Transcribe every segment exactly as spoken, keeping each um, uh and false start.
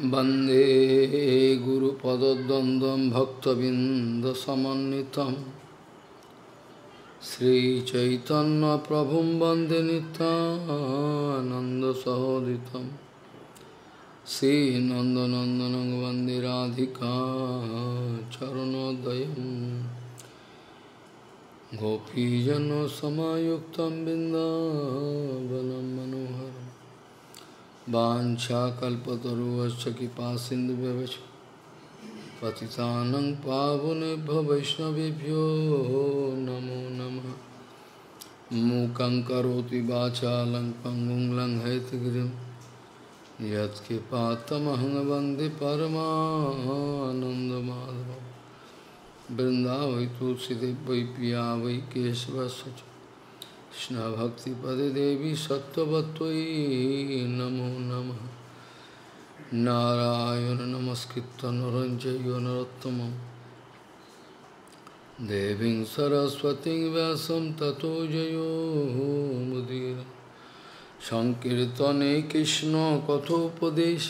वंदे गुरुपदद्वन्द्वं भक्तबिंदसमन्वितं श्रीचैतन्यप्रभुं वन्दे नित्यानन्दसहोदितं श्रीनन्दनन्दनं वन्दे राधिका चरणोदयं गोपीजनसमायुक्तं बिन्दावनं मनोहरम् वाञ्छाकल्पतरुश्च कृपासिन्धुभ्यश्च पतितानं पावनेभ्यो वैष्णवेभ्यो नमो नमः। मूकं करोति वाचालं पङ्गुं लङ्घयितगिरिं यत्कृपातमहं वन्दे परमानन्दमाधवं। वृन्दावै तुलसीदेव वै पिया वै केशवस्य च कृष्ण भक्ति पदे देवी सत्ववत्त्वयि नमो नमः। नारायण नमस्कृत्य नरं चैव नरोत्तमं देवीं सरस्वतीं व्यासं ततो जयो मुदीरये। संकीर्तने कृष्ण कथोपदेश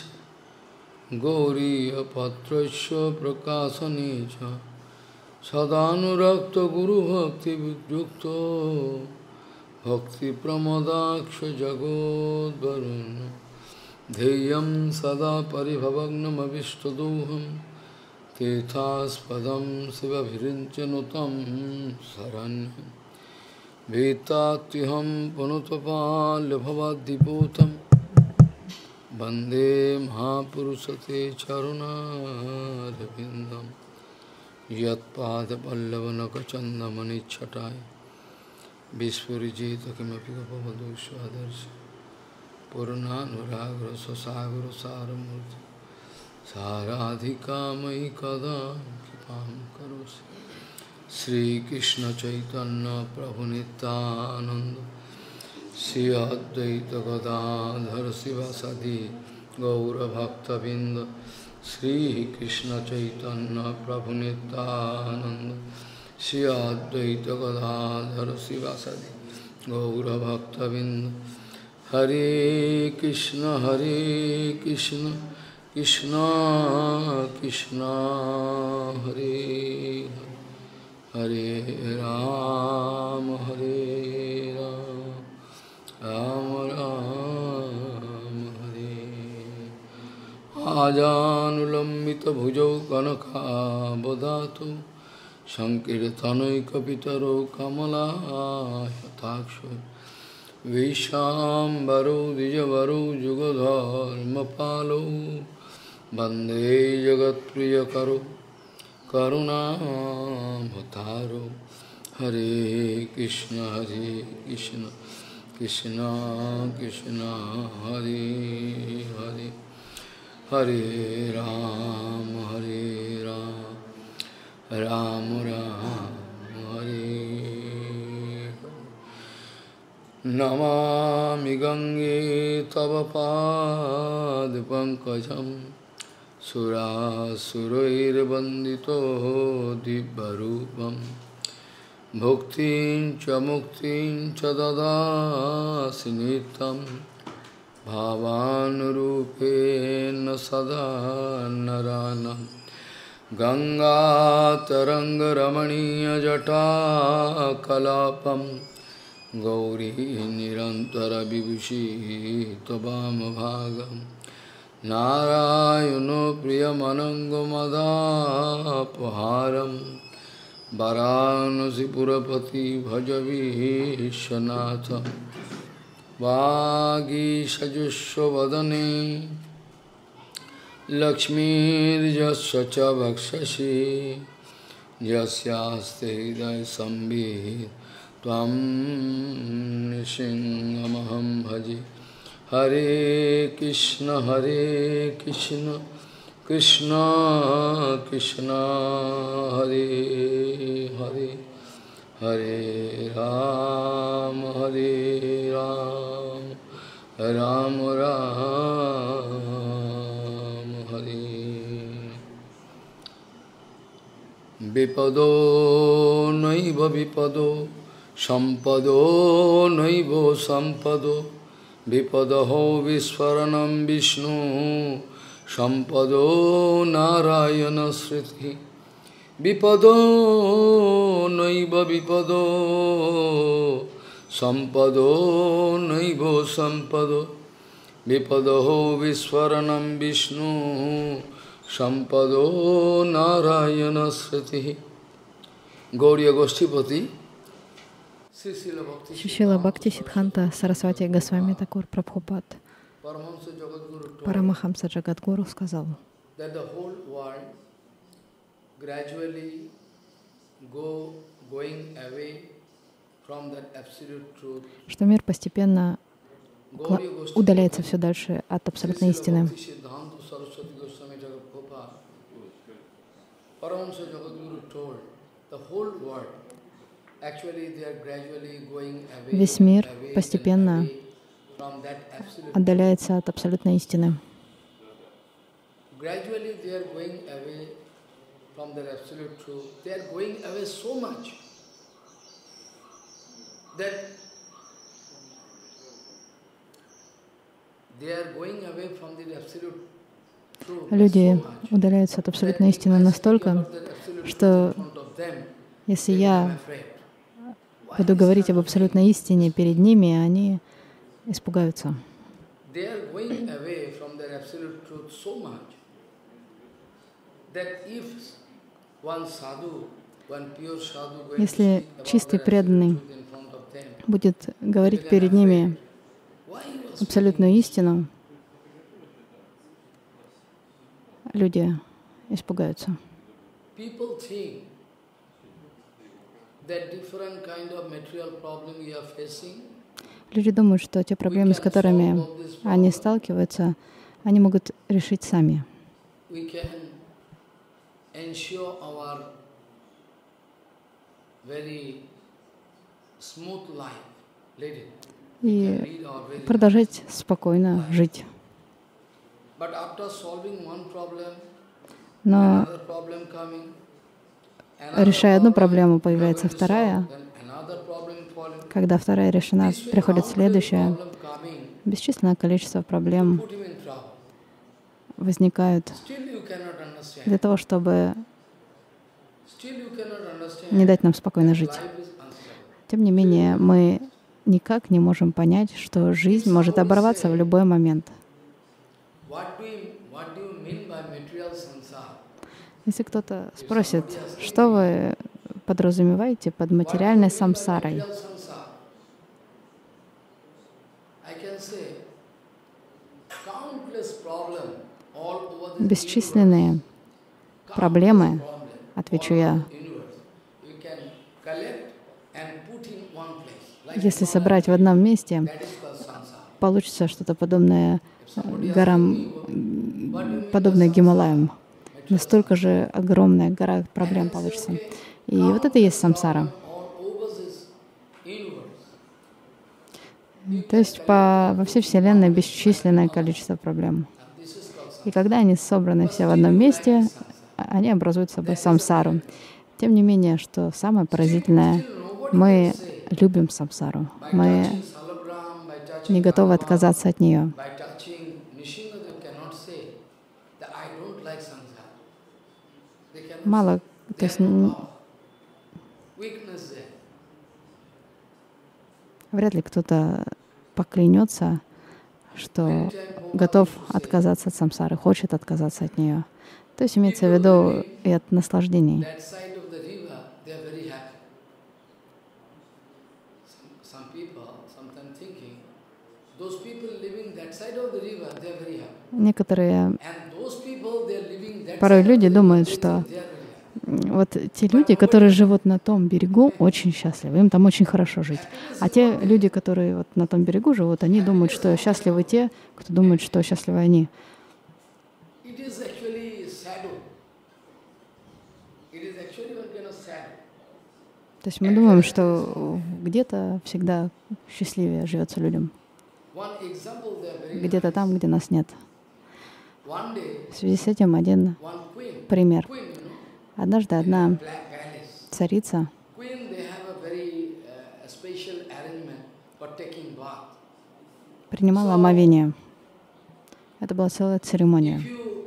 गौरीयपत्रस्य प्रकाशने च सदानुरक्त गुरुभक्तियुक्तो भक्ति प्रमोदाक्ष जगोद्वरुन् ध्येयं सदा परिभवग्नमविष्टदोहं तीर्थास्पदं शिवभिरिञ्चनुतं शरण्यं भीतात्युहं पुनुतपाल्यभवद्दिपूतं वन्दे महापुरुषते चरुणारविन्दं यत्पादपल्लवनखचन्दमनिच्छटाय विस्फुरिजित किमपि गपवधूष्वादर्श पूर्णानुरागर स्वसागर सारमूर्ति साराधिका मयि कदा कृपां करोसि। श्रीकृष्ण चैतन्य प्रभु नित्यानंद श्री अद्वैत गदाधर शिवासादि गौरभक्तबिंद श्रीकृष्ण चैतन्य प्रभु नित्यानंद श्री अद्वैत गदाधर शिवासादि गौरभक्तबिंद। हरे कृष्ण हरे कृष्ण कृष्ण कृष्ण हरे हरे राम हरे राम राम राम हरे। आजानुलंबित भुजौ कनकाबदातु संकीर्तनैकपितरो कमलायताक्षो विशाम्बरो द्विजवरो जुगधर्मपालो वन्दे जगत्प्रियकरो करुणावतारो। हरे कृष्ण हरे कृष्ण कृष्ण कृष्ण हरे हरे हरे राम हरे राम राम राम हरे। नमामि गंगे तव पाद पंकजं सुरासुरैर्वन्दितो दिव्यरूपं भुक्तिं च मुक्तिं च ददासि नित्यं भावानुरूपेण सदा नरानं। गंगातरङ्गरमणीयजटाकलापं गौरी निरन्तरविभूषी त्ववामभागं नारायणो प्रियमनङ्गमदापहारं वाराणसीपुरपति भज विश्वनाथं। वागीषजुष्वदने लक्ष्मीर्यस्य च वक्षसि यस्यास्ते हृदय संवित् त्वं नृसिंहमहं भजे। हरे कृष्ण हरे कृष्ण कृष्ण कृष्ण हरे हरे हरे राम हरे राम राम राम हरे। विपदो नैव विपदो सम्पदो नैव सम्पदो विपदहो विस्फरणं Vishnu Sampado Narayana Srithi Vipado Naiva Vipado Sampado Naiva Sampado Vipado Viswaranam Vishnu Sampado Narayana Srithi Gauriya Goshtipati Шрила Бхакти Сиддханта Сарасвати Госвами Такур Прабхупад Парамахамса Джагадгуру сказал, что мир постепенно удаляется все дальше от абсолютной истины. Весь мир постепенно отдаляется от абсолютной истины. Люди удаляются от абсолютной истины настолько, что если я буду говорить об абсолютной истине перед ними, они испугаются. Если чистый преданный будет говорить перед ними абсолютную истину, люди испугаются. Люди думают, что те проблемы, с которыми они сталкиваются, они могут решить сами. И продолжать спокойно жить. Но решая одну проблему, появляется вторая. Когда вторая решена, приходит следующая. Бесчисленное количество проблем возникают для того, чтобы не дать нам спокойно жить. Тем не менее, мы никак не можем понять, что жизнь может оборваться в любой момент. Если кто-то спросит, что вы подразумеваете под материальной самсарой, бесчисленные проблемы, отвечу я. Если собрать в одном месте, получится что-то подобное горам, подобное Гималаям. Настолько же огромная гора проблем получится. И вот это и есть самсара. То есть по, во всей Вселенной бесчисленное количество проблем. И когда они собраны все в одном месте, они образуют собой самсару. Тем не менее, что самое поразительное, мы любим самсару. Мы не готовы отказаться от нее. Мало, то есть вряд ли кто-то поклянется, что готов отказаться от самсары, хочет отказаться от нее. То есть имеется в виду и от наслаждений. Некоторые порой люди думают, что вот те люди, которые живут на том берегу, очень счастливы, им там очень хорошо жить. А те люди, которые вот на том берегу живут, они думают, что счастливы те, кто думает, что счастливы они. То есть мы думаем, что где-то всегда счастливее живется людям. Где-то там, где нас нет. В связи с этим один пример. Однажды одна царица принимала омовение. Это была целая церемония.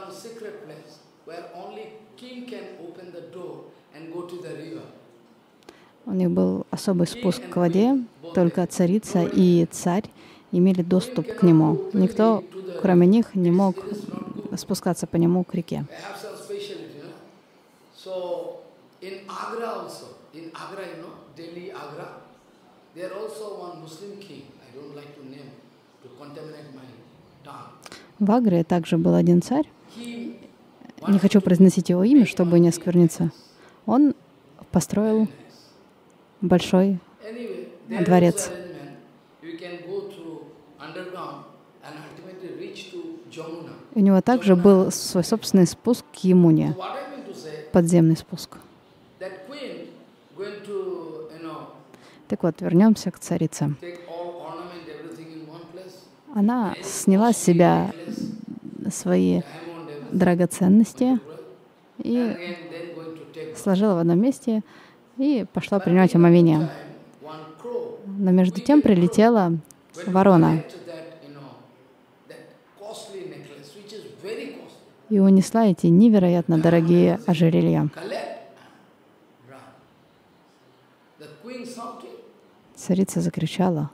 У них был особый спуск к воде, только царица и царь имели доступ к нему. Никто, кроме них, не мог спускаться по нему к реке. В Агре также был один царь. Не хочу произносить его имя, чтобы не оскверниться. Он построил большой дворец. У него также был свой собственный спуск к Ямуне, подземный спуск. Так вот, вернемся к царице. Она сняла с себя свои драгоценности и сложила в одном месте и пошла принимать омовение. Но между тем прилетела ворона и унесла эти невероятно дорогие ожерелья. Царица закричала.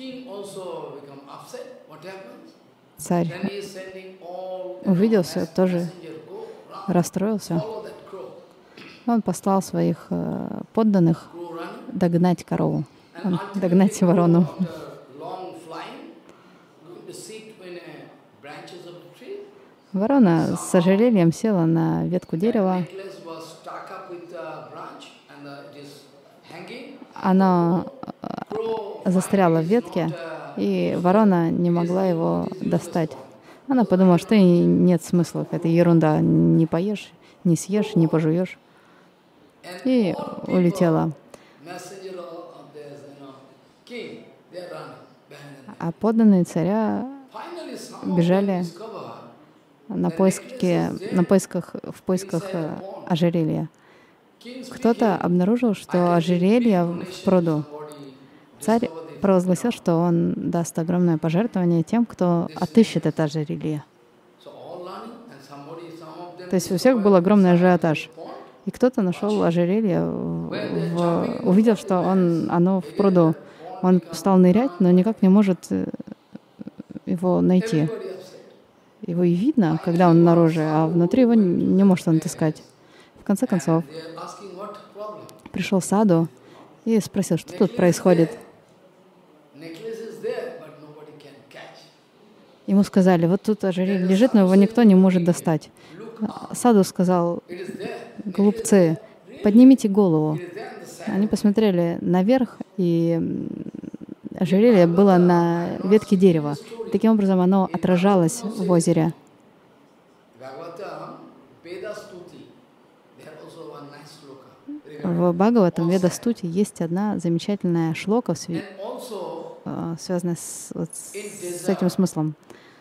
Царь увидел все, тоже расстроился. Он послал своих э, подданных догнать корову, догнать ворону. Ворона с ожерельем села на ветку дерева. Она застряла в ветке, и ворона не могла его достать. Она подумала, что и нет смысла, это ерунда, не поешь, не съешь, не пожуешь. И улетела. А подданные царя бежали на поиске, на поисках, в поисках ожерелья. Кто-то обнаружил, что ожерелье в пруду. Царь провозгласил, что он даст огромное пожертвование тем, кто отыщет это ожерелье. То есть у всех был огромный ажиотаж. И кто-то нашел ожерелье, в, увидел, что он, оно в пруду. Он стал нырять, но никак не может его найти. Его и видно, когда он наружу, а внутри его не может он отыскать. В конце концов, пришел Саду и спросил, что тут происходит. Ему сказали, вот тут ожерелье лежит, но его никто не может достать. Саду сказал, глупцы, поднимите голову. Они посмотрели наверх, и ожерелье было на ветке дерева. Таким образом, оно отражалось в озере. В Бхагаватам, Веда-стути, есть одна замечательная шлока, связанная с, вот, с этим смыслом.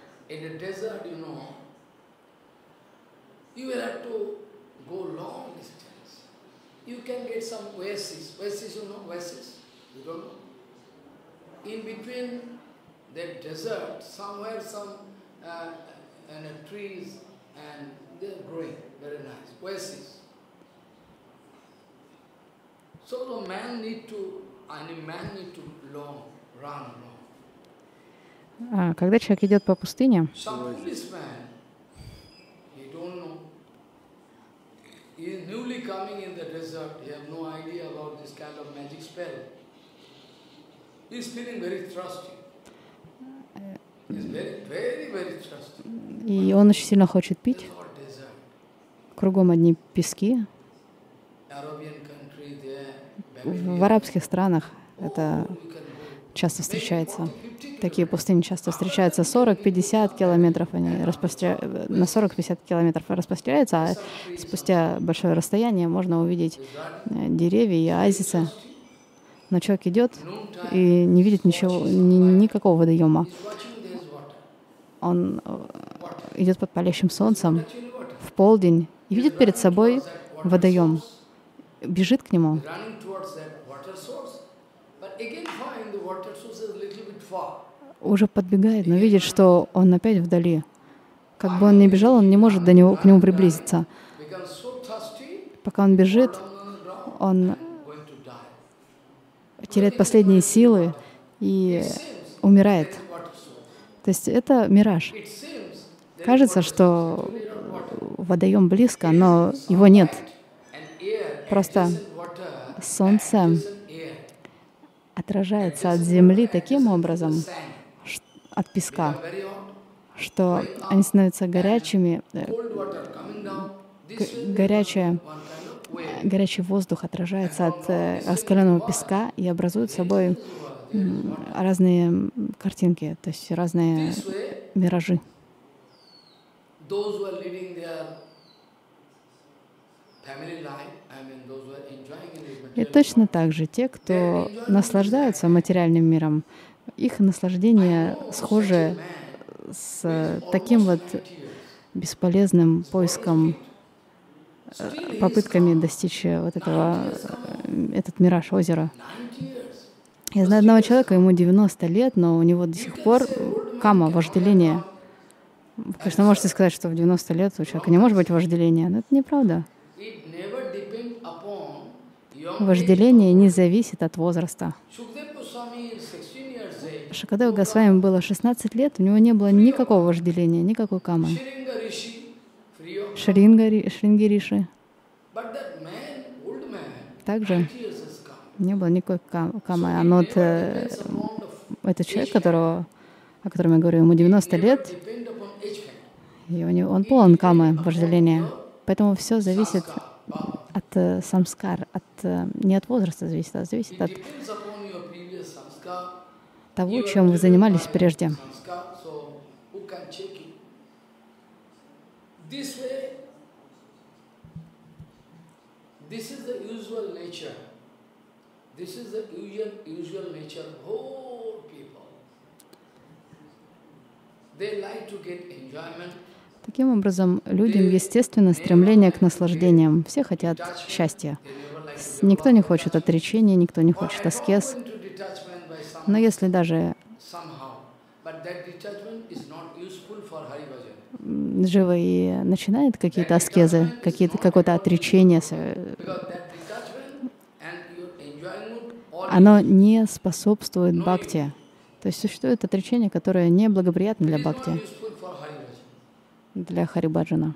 You can get some oasis. Oasis, you know, oasis? You don't know? In between that desert, somewhere some uh, and, uh, trees, and they're growing very nice. Oasis. So the man need to, any man need to long, run long. Когда человек идет по пустыне, he is newly coming in the desert. He has no idea about this kind of magic spell. He is feeling very thirsty. He is very, very, very thirsty. И он очень сильно хочет пить. Кругом одни пески. В арабских странах это часто встречается. Такие пустыни часто встречаются. сорок-пятьдесят километров они распростра... на сорок-пятьдесят километров распространяются, а спустя большое расстояние можно увидеть деревья и оазисы. Но человек идет и не видит ничего, ни, никакого водоема. Он идет под палящим солнцем в полдень и видит перед собой водоем, бежит к нему. Уже подбегает, но видит, что он опять вдали. Как бы он ни бежал, он не может до него, к нему приблизиться. Пока он бежит, он теряет последние силы и умирает. То есть это мираж. Кажется, что водоем близко, но его нет. Просто солнце отражается от земли таким образом, от песка, что они становятся горячими, горячее, горячий воздух отражается от раскаленного песка и образует собой разные картинки, то есть разные миражи. И точно так же те, кто наслаждаются материальным миром, их наслаждение схоже с таким вот бесполезным поиском, попытками достичь вот этого, этот мираж озера. Я знаю одного человека, ему девяносто лет, но у него до сих пор кама, вожделение. Вы, конечно, можете сказать, что в девяносто лет у человека не может быть вожделения, но это неправда. Вожделение не зависит от возраста. Шукадева Госвами было шестнадцать лет, у него не было никакого вожделения, никакой камы. Шрингари Риши также не было никакой камы. А вот э, этот человек, которого, о котором я говорю, ему девяносто лет, и у него, он полон камы, вожделения. Поэтому все зависит от э, самскар, от, э, не от возраста зависит, а зависит от того, чем вы занимались прежде. Таким образом, людям естественно стремление к наслаждениям. Все хотят счастья. Никто не хочет отречения, никто не хочет аскез. Но если даже живо и начинает какие-то аскезы, какие-то, какое-то отречение, оно не способствует бхакти. То есть существует отречение, которое не благоприятно для бхакти, для харибаджана.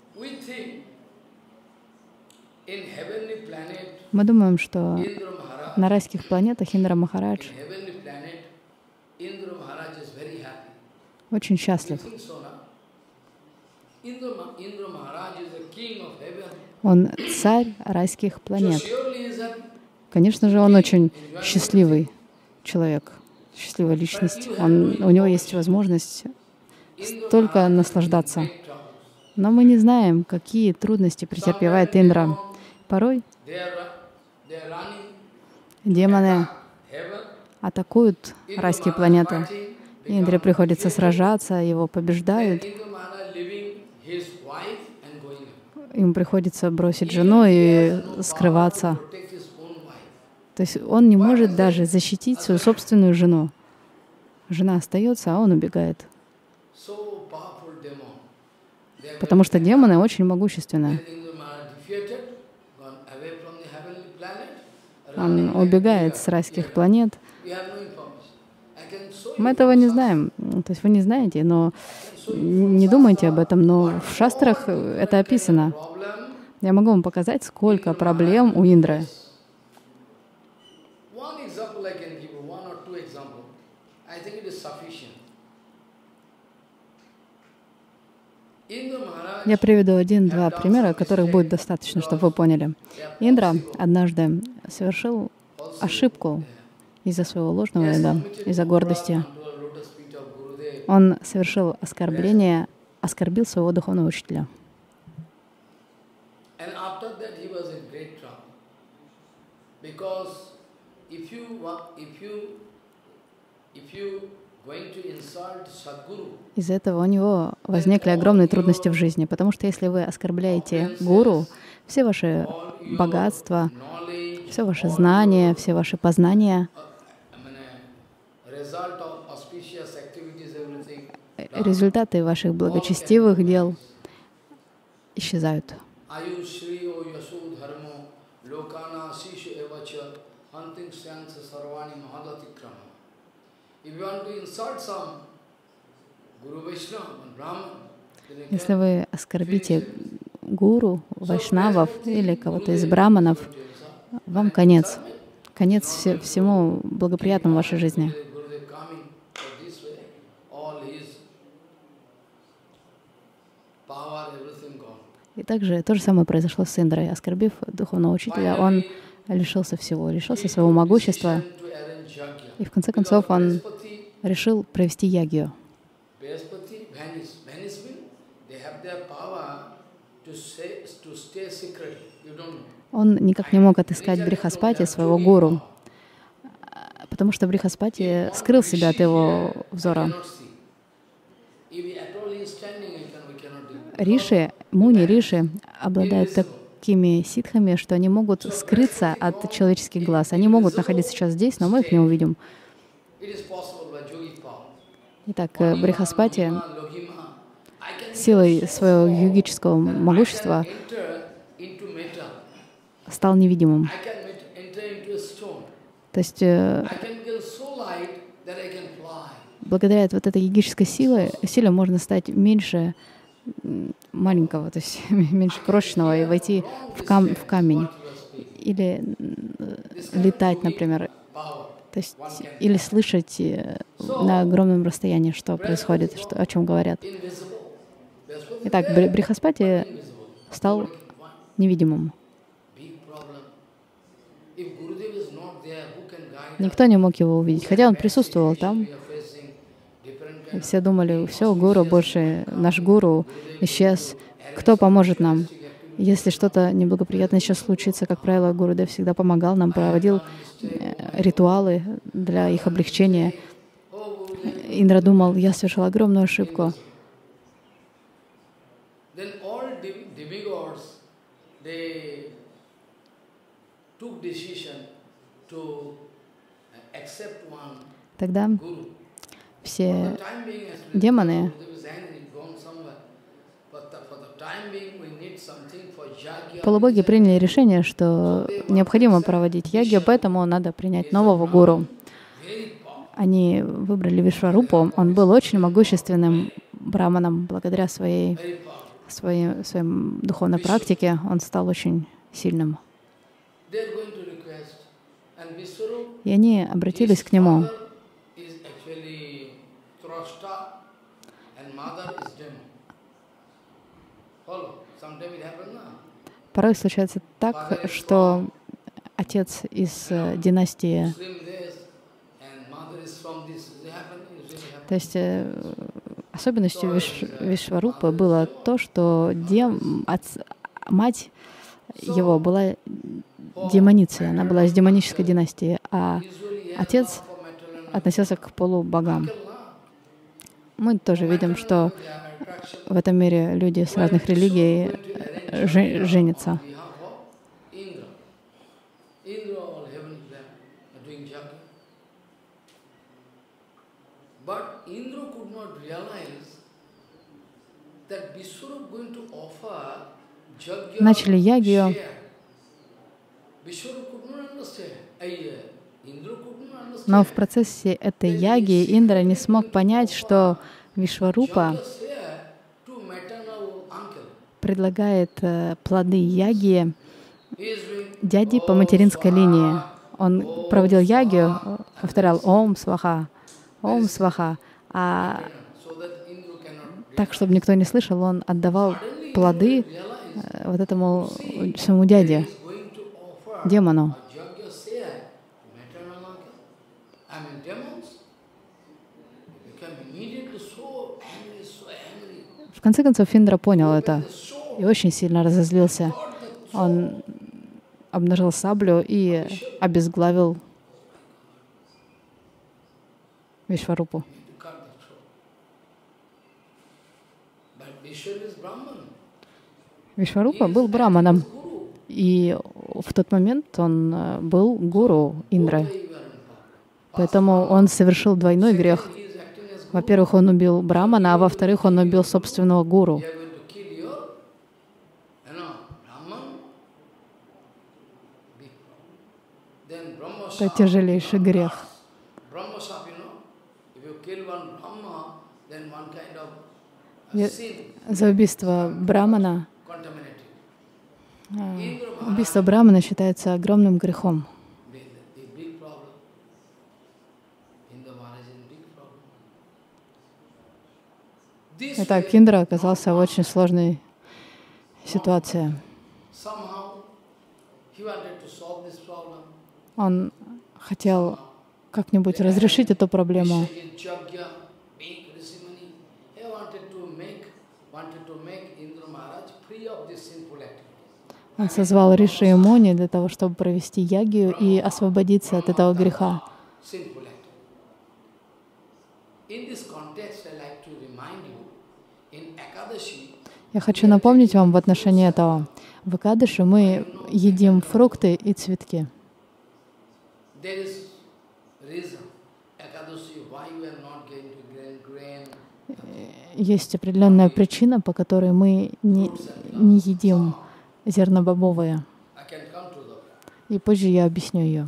Мы думаем, что на райских планетах Индра Махарадж очень счастлив. Он царь райских планет. Конечно же, он очень счастливый человек, счастливая личность. Он, у него есть возможность столько наслаждаться. Но мы не знаем, какие трудности претерпевает Индра. Порой демоны атакуют райские планеты. Индре приходится сражаться, его побеждают. Ему приходится бросить жену и скрываться. То есть он не может даже защитить свою собственную жену. Жена остается, а он убегает. Потому что демоны очень могущественны. Он убегает с райских планет. Мы этого не знаем. То есть вы не знаете, но не думайте об этом. Но в шастрах это описано. Я могу вам показать, сколько проблем у Индры. Я приведу один-два примера, которых будет достаточно, чтобы вы поняли. Индра однажды совершил ошибку из-за своего ложного эго, из-за гордости. Он совершил оскорбление, оскорбил своего духовного учителя. Из-за этого у него возникли огромные трудности в жизни, потому что если вы оскорбляете гуру, все ваши богатства, все ваши знания, все ваши познания, результаты ваших благочестивых дел исчезают. Если вы оскорбите гуру, вайшнавов или кого-то из браманов, вам конец. Конец все, всему благоприятному в вашей жизни. И также то же самое произошло с Индрой. Оскорбив духовного учителя, он лишился всего, лишился своего могущества. И в конце концов он решил провести ягью. Он никак не мог отыскать Брихаспати, своего гуру, потому что Брихаспати скрыл себя от его взора. Риши, муни, риши обладают такими ситхами, что они могут скрыться от человеческих глаз. Они могут находиться сейчас здесь, но мы их не увидим. Итак, Брихаспати силой своего йогического могущества стал невидимым. То есть благодаря вот этой йогической силе, силе можно стать меньше маленького, то есть меньше крошечного и войти в, кам в камень. Или летать, например. То есть, или слышать на огромном расстоянии, что происходит, что, о чем говорят. Итак, Брихаспати стал невидимым. Никто не мог его увидеть, хотя он присутствовал там. И все думали, все, гуру больше, наш гуру исчез. Кто поможет нам? Если что-то неблагоприятное сейчас случится, как правило, Гурудев всегда помогал нам, проводил ритуалы для их облегчения. Индра думал, я совершил огромную ошибку. Тогда все демоны полубоги приняли решение, что необходимо проводить ягью, поэтому надо принять нового гуру. Они выбрали Вишварупу. Он был очень могущественным браманом. Благодаря своей, своей, своей духовной практике он стал очень сильным. И они обратились к нему. Порой случается так, что отец из династии, то есть особенностью Виш, Вишварупы было то, что дем, отц, мать его была демоницей, она была из демонической династии, а отец относился к полубогам. Мы тоже видим, что в этом мире люди с разных религий женятся. Начали ягью. Но в процессе этой яги Индра не смог понять, что Вишварупа предлагает плоды яги дяди по материнской линии. Он проводил ягию, повторял «Ом Сваха», «Ом Сваха», а так, чтобы никто не слышал, он отдавал плоды вот этому своему дяде, демону. В конце концов, Индра понял это и очень сильно разозлился. Он обнажил саблю и обезглавил Вишварупу. Вишварупа был браманом, и в тот момент он был гуру Индры. Поэтому он совершил двойной грех. Во-первых, он убил Брамана, а во-вторых, он убил собственного гуру. Это тяжелейший грех. За убийство Брамана, убийство Брамана считается огромным грехом. Итак, Индра оказался в очень сложной ситуации. Он хотел как-нибудь разрешить эту проблему. Он созвал Риши и Муни для того, чтобы провести ягью и освободиться от этого греха. Я хочу напомнить вам в отношении этого. В Экадаши мы едим фрукты и цветки. Есть определенная причина, по которой мы не, не едим зернобобовые. И позже я объясню ее.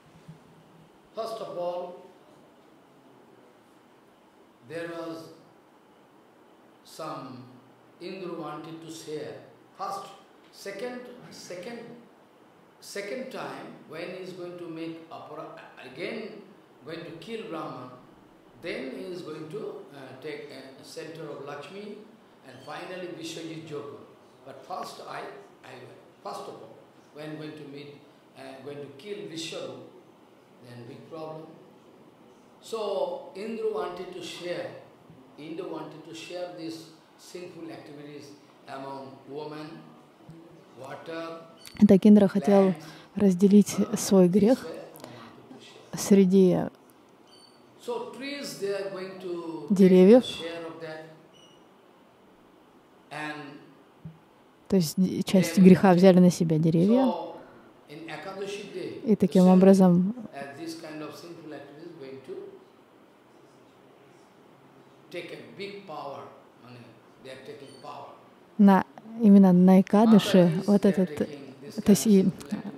Indra wanted to share. First, second, second, second time when he is going to make apara, again going to kill Brahman, then he is going to uh, take a center of Lakshmi and finally Vishwajit Yoga. But first I, I first of all, when going to meet, uh, going to kill Vishwarup, then big problem. So Indra wanted to share. Indra wanted to share this. Так Индра хотел разделить свой грех среди деревьев, то есть часть греха взяли на себя деревья, и таким образом на, именно на Экадаши вот этот, то есть и,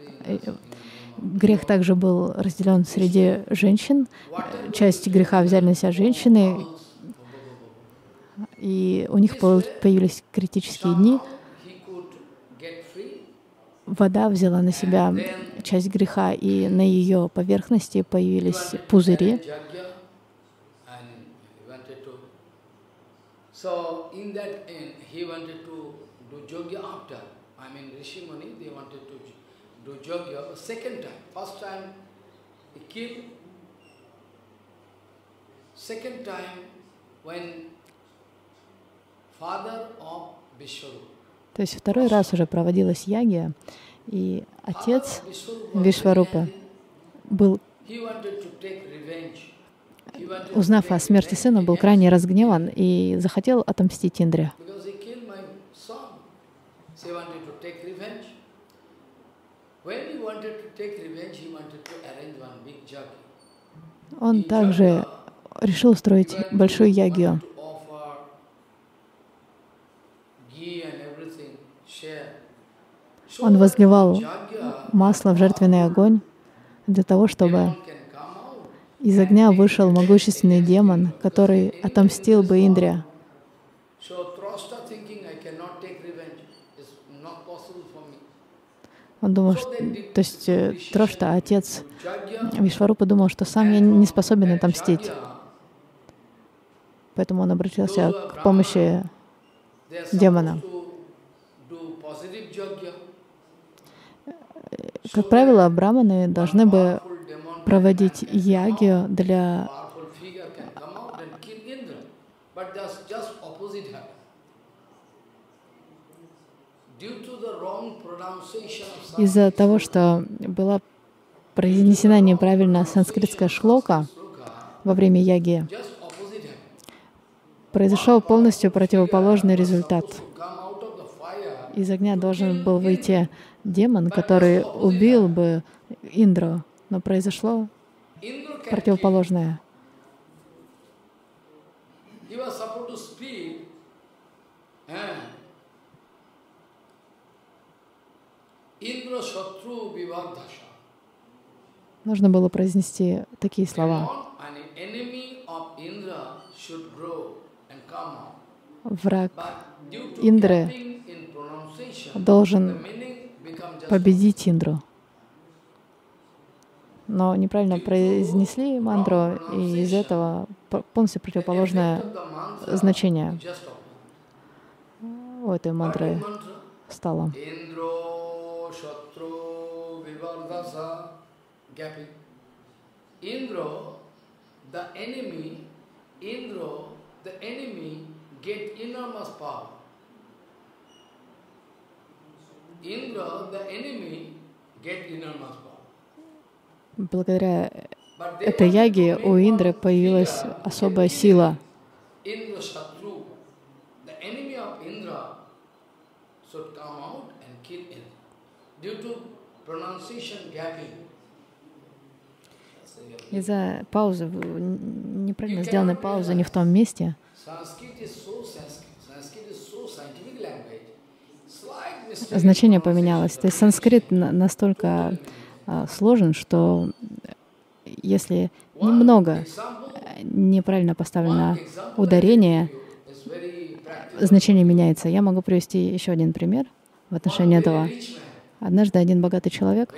грех также был разделен среди женщин, часть греха взяли на себя женщины, и у них появились критические дни. Вода взяла на себя часть греха, и на ее поверхности появились пузыри. So in that end, he wanted to do yogya after. I mean, Rishi Muni, they wanted to do yogya second time. First time he killed. Second time when father of Vishwarupa. То есть второй раз уже проводилась ягья, и отец Вишварупа был, узнав о смерти сына, был крайне разгневан и захотел отомстить Индре. Он также решил устроить большую ягью. Он возливал масло в жертвенный огонь для того, чтобы из огня вышел могущественный демон, который отомстил бы Индре. Он думал, что, то есть Трошта, отец Вишварупа, думал, что сам я не способен отомстить. Поэтому он обратился к помощи демона. Как правило, браманы должны бы проводить ягью для из-за того, что была произнесена неправильно санскритская шлока во время ягьи, произошел полностью противоположный результат. Из огня должен был выйти демон, который убил бы Индру, но произошло противоположное. Нужно было произнести такие слова. Враг Индры должен победить Индру. Но неправильно произнесли мантру, и из этого полностью противоположное значение у этой мантры стало. Благодаря этой яге у Индры появилась особая сила. Из-за паузы, неправильно сделанной паузы не в том месте, значение поменялось. То есть санскрит настолько а, сложен, что если немного неправильно поставлено ударение, значение меняется. Я могу привести еще один пример в отношении этого. Однажды один богатый человек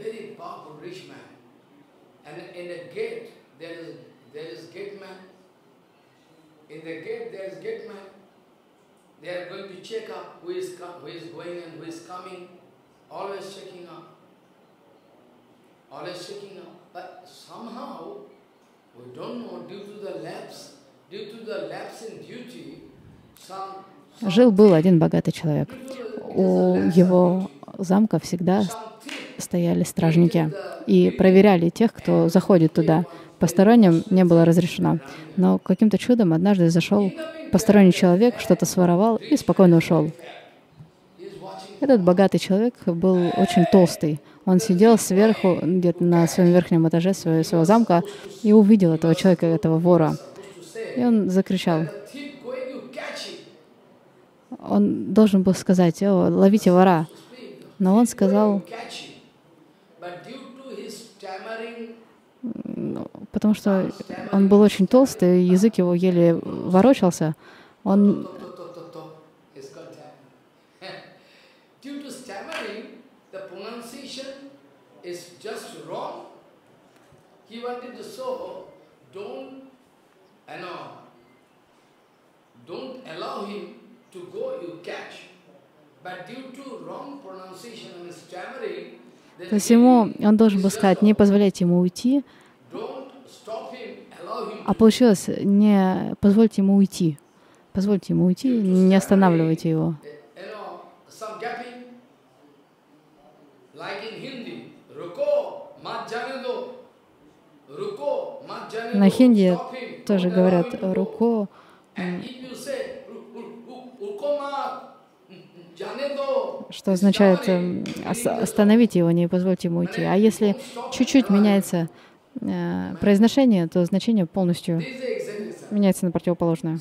they are going to check up who is, who is going and who is coming, always checking up, always checking up. But somehow, we don't know, due to the lapse, due to the lapse in duty, some... Жил-был один богатый человек. У его замка всегда стояли стражники и проверяли тех, кто заходит туда. Посторонним не было разрешено. Но каким-то чудом однажды зашел посторонний человек, что-то своровал и спокойно ушел. Этот богатый человек был очень толстый. Он сидел сверху, где-то на своем верхнем этаже своего, своего замка, и увидел этого человека, этого вора. И он закричал. Он должен был сказать: «О, ловите вора». Но он сказал, потому что он был очень толстый, язык его еле ворочался, он То есть ему, он должен был сказать: не позволяйте ему уйти, а получилось: не позвольте ему уйти. Позвольте ему уйти, не останавливайте его. На хинди тоже говорят «руко», что означает «остановите его, не позвольте ему уйти». А если чуть-чуть меняется э, произношение, то значение полностью меняется на противоположное.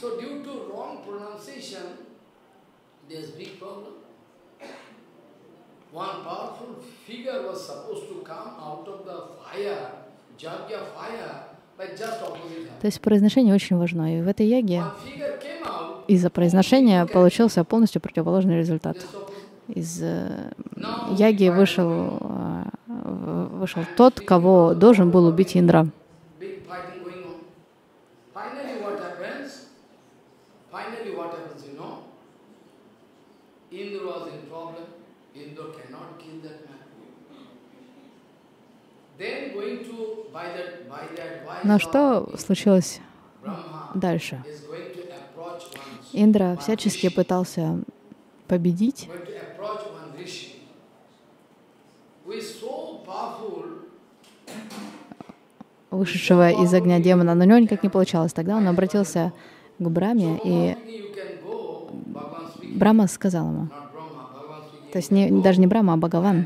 То есть произношение очень важно. И в этой яге из-за произношения получился полностью противоположный результат. Из э, яги вышел, э, вышел тот, кого должен был убить Индра. Но что случилось дальше? Индра всячески пытался победить вышедшего из огня демона, но у него никак не получалось. Тогда он обратился к Брахме, и Брахма сказал ему, то есть не, даже не Брахма, а Бхагаван: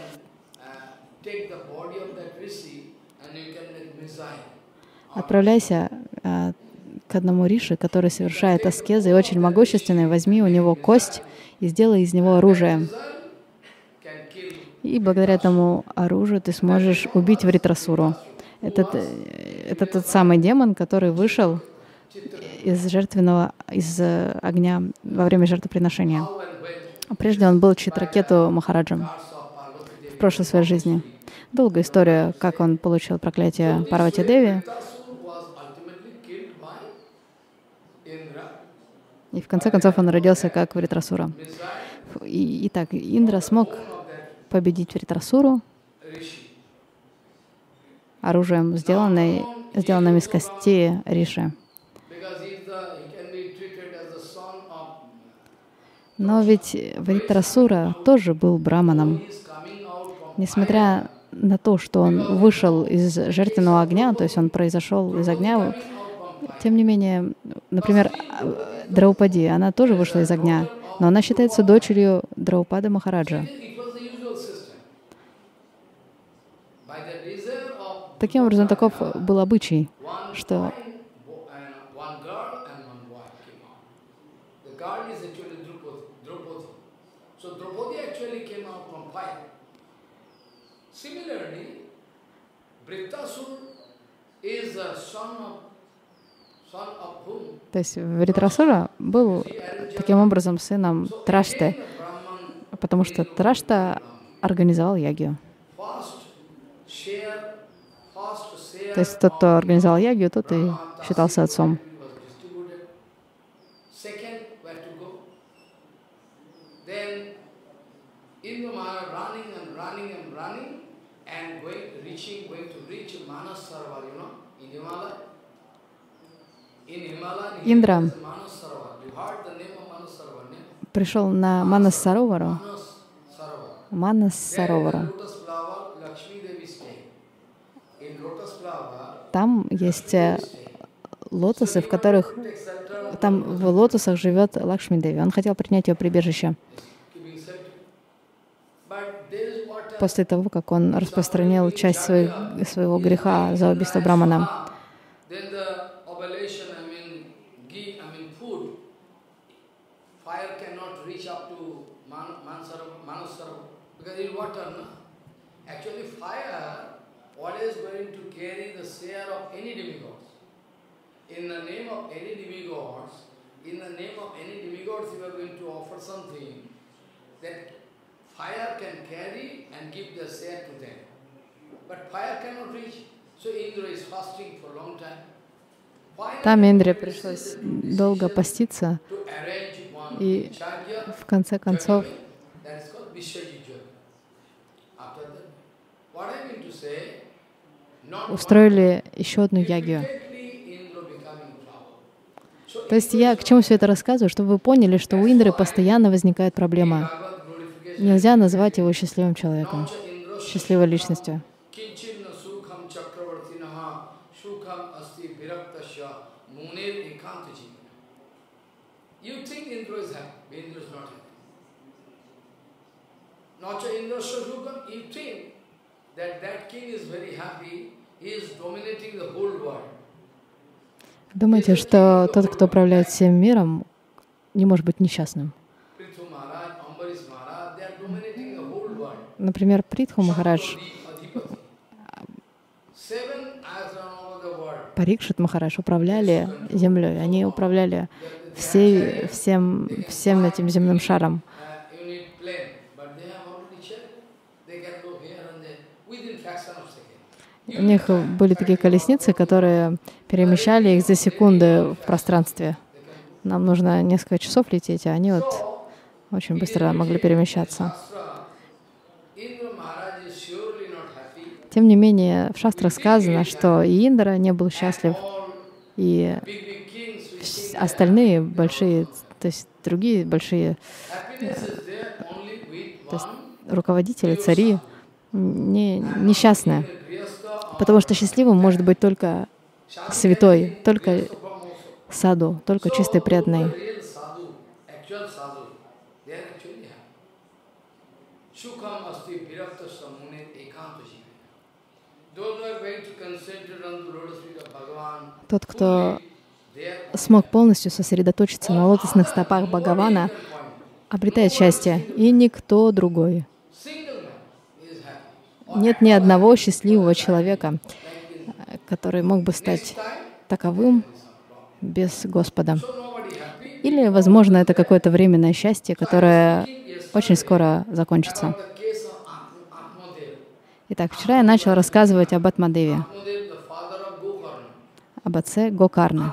отправляйся а, к одному риши, который совершает аскезы и очень могущественный, возьми у него кость и сделай из него оружие. И благодаря этому оружию ты сможешь убить Вритрасуру. Это, это тот самый демон, который вышел из жертвенного, из огня во время жертвоприношения. Прежде он был Читракету Махараджем в прошлой своей жизни. Долгая история, как он получил проклятие Парвати Деви. И в конце концов он родился как Вритрасура. И, итак, Индра смог победить Вритрасуру оружием, сделанной, сделанным из костей Риши. Но ведь Вритрасура тоже был браманом. Несмотря на то, что он вышел из жертвенного огня, то есть он произошел из огня, тем не менее, например, Драупади, она тоже вышла из огня, но она считается дочерью Драупады Махараджа. Таким образом, таков был обычай, что То есть Вритрасура был таким образом сыном Трашты, потому что Трашта организовал ягью. То есть тот, кто организовал ягью, тот и считался отцом. Индра пришел на Манас-Саровару. Манас-Саровару. Там есть лотосы, в которых там в лотосах живет Лакшми-Деви. Он хотел принять ее прибежище. После того, как он распространил часть своих, своего греха за убийство Брамана. In the name of any demigods, in the name of any demigods, you are going to offer something that fire can carry and give the share to them. But fire cannot reach. So Indra is fasting for a long time. Там Индре пришлось долго поститься, и в конце концов устроили еще одну ягью. То есть я к чему все это рассказываю, чтобы вы поняли, что у Индры постоянно возникает проблема. Нельзя назвать его счастливым человеком, счастливой личностью. Думаете, что тот, кто управляет всем миром, не может быть несчастным? Например, Притху Махарадж, Парикшит Махарадж управляли землей, они управляли всей, всем, всем этим земным шаром. У них были такие колесницы, которые перемещали их за секунды в пространстве. Нам нужно несколько часов лететь, а они вот очень быстро могли перемещаться. Тем не менее, в шастрах сказано, что и Индра не был счастлив, и остальные большие, то есть другие большие то есть руководители, цари, не, несчастные. Потому что счастливым может быть только святой, только саду, только чистый преданный. Тот, кто смог полностью сосредоточиться на лотосных стопах Бхагавана, обретает счастье, и никто другой. Нет ни одного счастливого человека, который мог бы стать таковым без Господа. Или, возможно, это какое-то временное счастье, которое очень скоро закончится. Итак, вчера я начал рассказывать об Атмадеве, об отце Гокарны.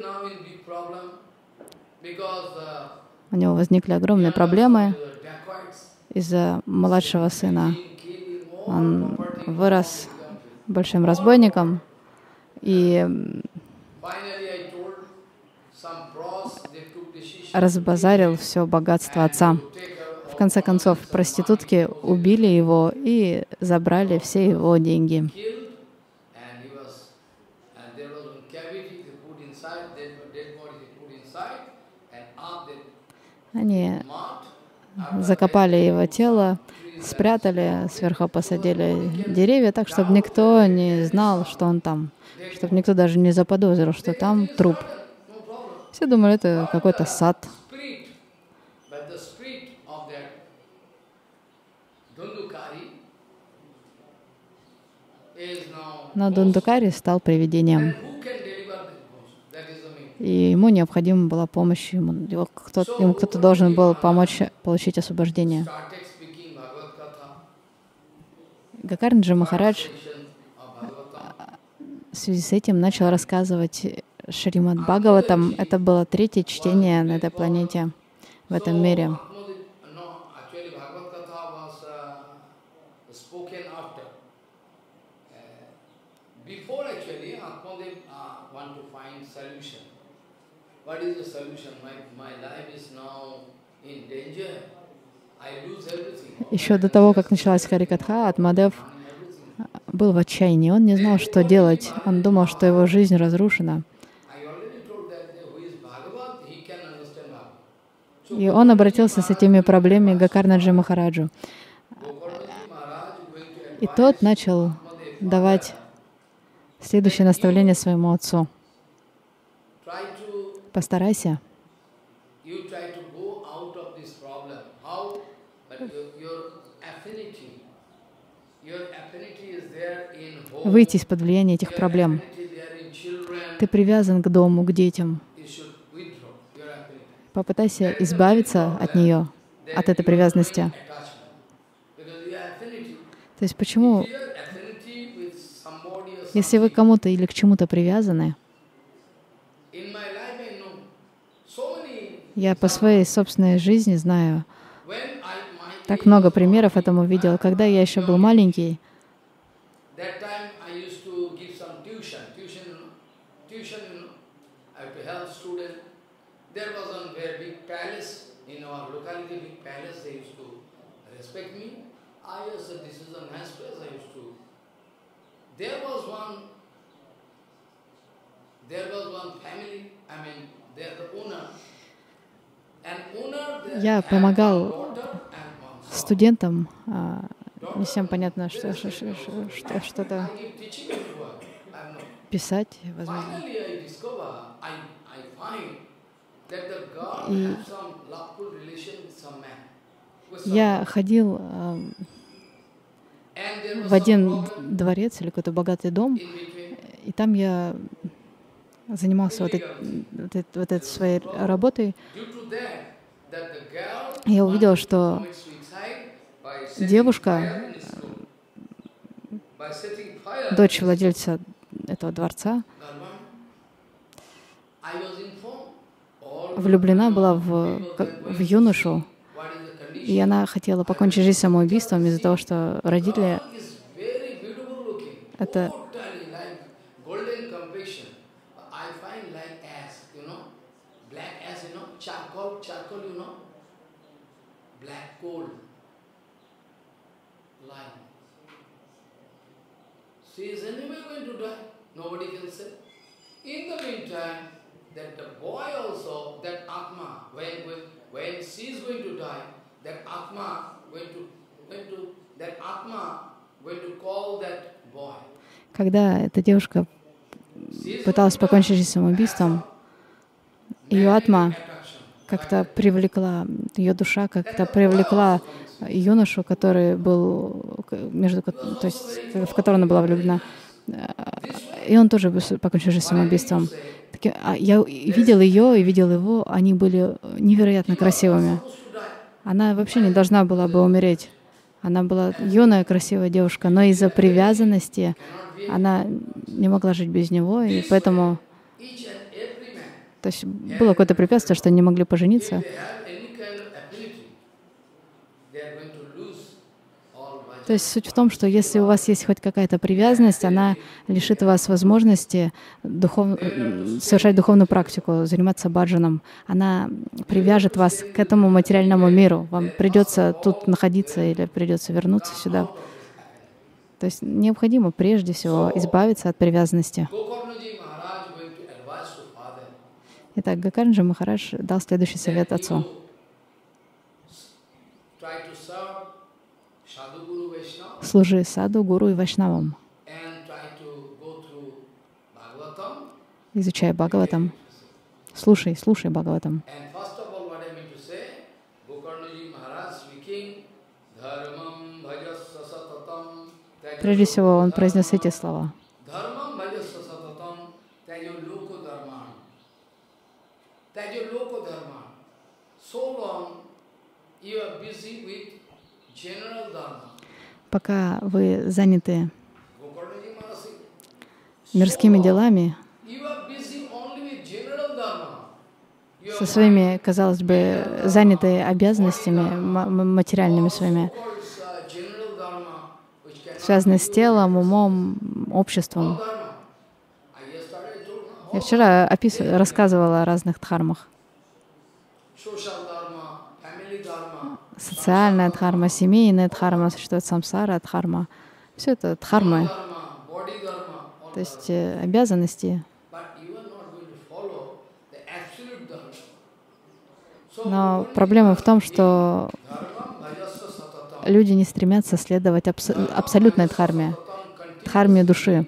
У него возникли огромные проблемы из-за младшего сына. Он вырос большим разбойником и разбазарил все богатство отца. В конце концов, проститутки убили его и забрали все его деньги. Они закопали его тело, спрятали, сверху посадили деревья так, чтобы никто не знал, что он там, чтобы никто даже не заподозрил, что там труп. Все думали, это какой-то сад. Но Дундукари стал привидением. И ему необходима была помощь, ему, его кто-то, ему кто-то должен был помочь получить освобождение. Гокарнаджи Махарадж в связи с этим начал рассказывать Шримад Бхагаватам. Это было третье чтение на этой планете, в этом мире. Еще до того, как началась Харикатха, Атмадев был в отчаянии. Он не знал, что делать. Он думал, что его жизнь разрушена. И он обратился с этими проблемами к Гокарнаджи Махараджу. И тот начал давать следующее наставление своему отцу. Постарайся выйти из-под влияния этих проблем. Ты привязан к дому, к детям. Попытайся избавиться от нее, от этой привязанности. То есть почему, если вы кому-то или к чему-то привязаны, я по своей собственной жизни знаю, так много примеров этому видел. Когда я еще был маленький, я помогал студентам, а, не всем понятно, что, что, что, что, что-то писать, возможно. И я ходил а, в один дворец или какой-то богатый дом, и там я занимался вот, этой, вот, этой, вот этой своей работой. Я увидел, что девушка, дочь владельца этого дворца, влюблена была в, в юношу, и она хотела покончить жизнь самоубийством из-за того, что родители это she is anyway going to die. Nobody can say. In the meantime, that the boy also, that Atma, when, when, when she is going to die, that Atma going to, going to, that Atma going to call that boy. Когда эта девушка пыталась покончить жизнь самоубийством, ее Атма как-то привлекла, ее душа как-то привлекла юношу, который был, между, то есть, в которого она была влюблена. И он тоже покончил жизнь самоубийством. Я видел ее и видел его, они были невероятно красивыми. Она вообще не должна была бы умереть. Она была юная, красивая девушка, но из-за привязанности она не могла жить без него, и поэтому, то есть было какое-то препятствие, что они не могли пожениться. То есть суть в том, что если у вас есть хоть какая-то привязанность, она лишит вас возможности духов... совершать духовную практику, заниматься баджаном. Она привяжет вас к этому материальному миру. Вам придется тут находиться или придется вернуться сюда. То есть необходимо прежде всего избавиться от привязанности. Итак, Гокарнаджи Махарадж дал следующий совет отцу. Служи саду, гуру и вайшнавам. Изучай Бхагаватам. Слушай, слушай Бхагаватам. Прежде всего, он произнес эти слова. Пока вы заняты мирскими делами, со своими, казалось бы, заняты обязанностями материальными своими, связанные с телом, умом, обществом. Я вчера опис... рассказывала о разных дхармах. Социальная дхарма, семейная дхарма, существует самсара дхарма. Все это дхармы, то есть обязанности. Но проблема в том, что люди не стремятся следовать абс абсолютной дхарме, дхарме души.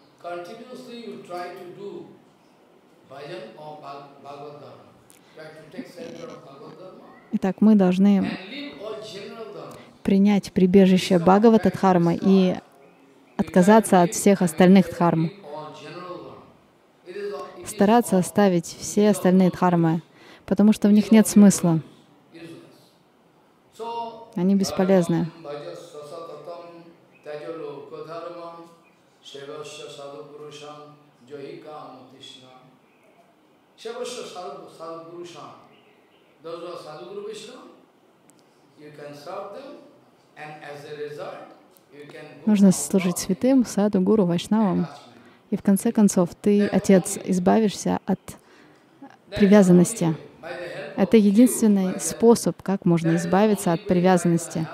Итак, мы должны принять прибежище Бхагавата-дхармы и отказаться от всех остальных дхарм. Стараться оставить все остальные дхармы, потому что в них нет смысла. Они бесполезны. Нужно служить святым, саду, гуру, вайшнавам. И в конце концов ты, отец, избавишься от привязанности. Это единственный способ, как можно избавиться от привязанности.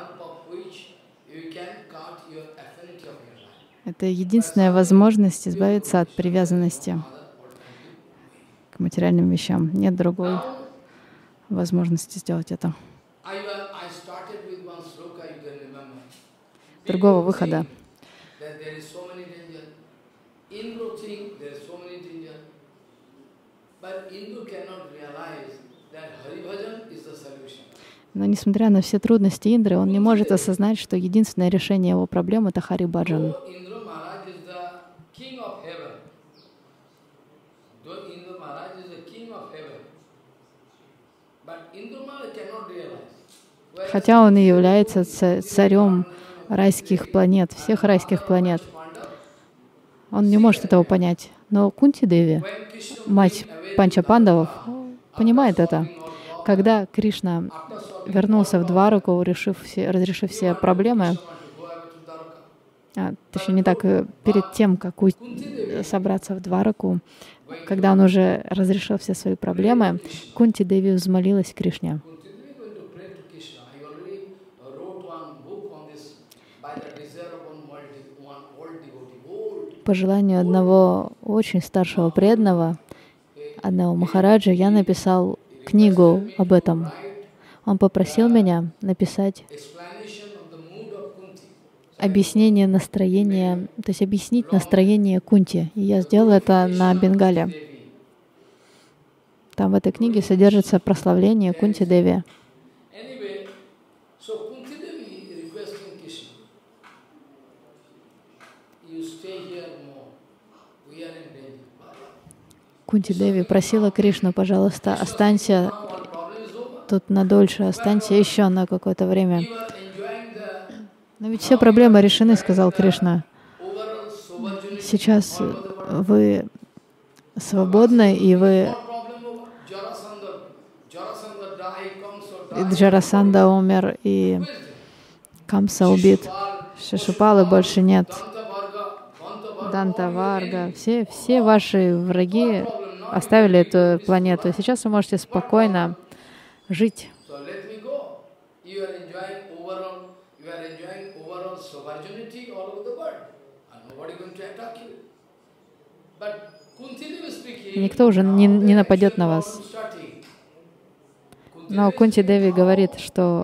Это единственная возможность избавиться от привязанности к материальным вещам. Нет другой возможности сделать это. Другого выхода. Но несмотря на все трудности Индры, он не может осознать, что единственное решение его проблем — это Хари Баджан. Хотя он и является царем райских планет, всех райских планет. Он не может этого понять. Но Кунти-деви, мать Панча-пандавов, понимает это. Когда Кришна вернулся в Двараку, решив все, разрешив все проблемы, а, точнее не так, перед тем, как собраться в Двараку, когда он уже разрешил все свои проблемы, Кунти-деви взмолилась Кришне. По желанию одного очень старшего преданного, одного Махараджа, я написал книгу об этом. Он попросил меня написать объяснение настроения, то есть объяснить настроение Кунти. И я сделал это на бенгале. Там в этой книге содержится прославление Кунти Деви. Кунти Деви просила Кришну, пожалуйста, останься тут надольше, останься еще на какое-то время. Но ведь все проблемы решены, сказал Кришна. Сейчас вы свободны, и вы... Джарасанда умер, и Камса убит. Шишупалы больше нет. Дантаварга. Все, все ваши враги оставили эту планету. Сейчас вы можете спокойно жить. Никто уже не, не нападет на вас. Но Кунти Деви говорит, что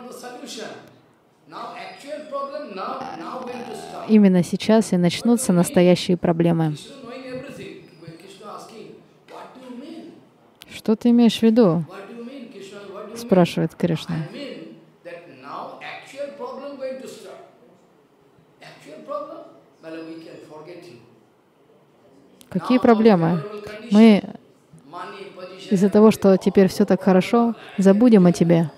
именно сейчас и начнутся настоящие проблемы. Что ты имеешь в виду? Спрашивает Кришна. Какие проблемы? Мы из-за того, что теперь все так хорошо, забудем о тебе.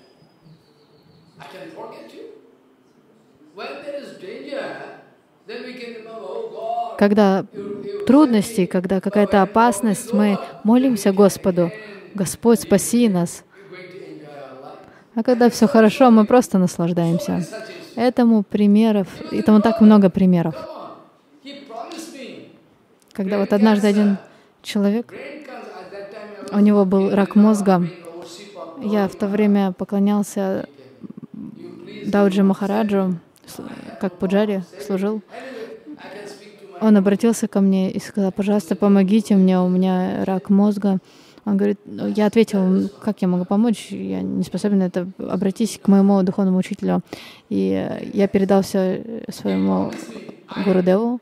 Когда трудности, когда какая-то опасность, мы молимся Господу: Господь, спаси нас. А когда все хорошо, мы просто наслаждаемся. Этому примеров, этому так много примеров. Когда вот однажды один человек, у него был рак мозга, я в то время поклонялся Дауджи Махараджу, как пуджари, служил. Он обратился ко мне и сказал: пожалуйста, помогите мне, у меня рак мозга. Он говорит, я ответил: как я могу помочь, я не способен на это, обратись к моему духовному учителю. И я передал все своему Гурудеву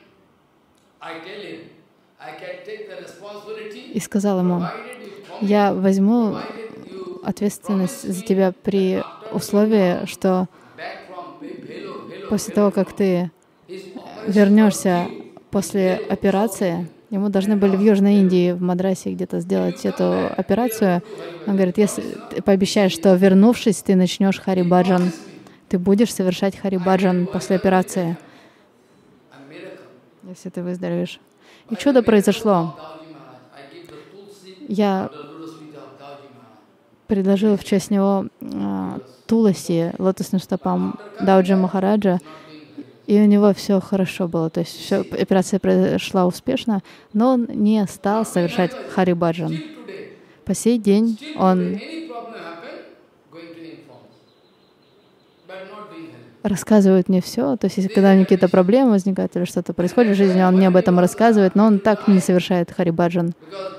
и сказал ему: я возьму ответственность за тебя при условии, что после того, как ты вернешься после операции, ему должны были в Южной Индии, в Мадрасе где-то сделать эту операцию. Он говорит, если ты пообещаешь, что вернувшись, ты начнешь Хари-баджан, ты будешь совершать Хари-баджан после операции, если ты выздоровеешь. И чудо произошло. Я предложил в честь него а, туласи, лотосным стопам Дауджи Махараджа, и у него все хорошо было, то есть все, операция прошла успешно, но он не стал совершать Хари-баджан. По сей день он рассказывает мне все, то есть если когда у него какие-то проблемы возникают или что-то происходит в жизни, он мне об этом рассказывает, но он так не совершает Хари-баджан.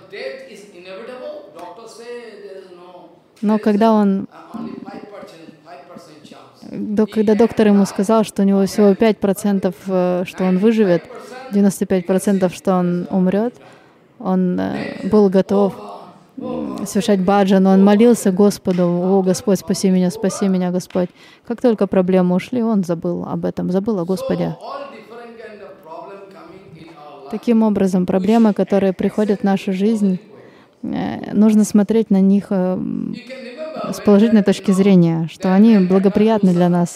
Но когда он, когда доктор ему сказал, что у него всего пять процентов, что он выживет, девяносто пять процентов, что он умрет, он был готов совершать баджан, он молился Господу: «О, Господь, спаси меня, спаси меня, Господь». Как только проблемы ушли, он забыл об этом, забыл о Господе. Таким образом, проблемы, которые приходят в нашу жизнь, нужно смотреть на них с положительной точки зрения, что они благоприятны для нас.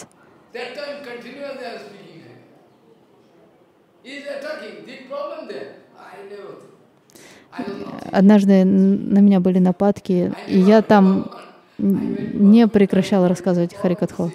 Однажды на меня были нападки, и я там не прекращала рассказывать Харикатху.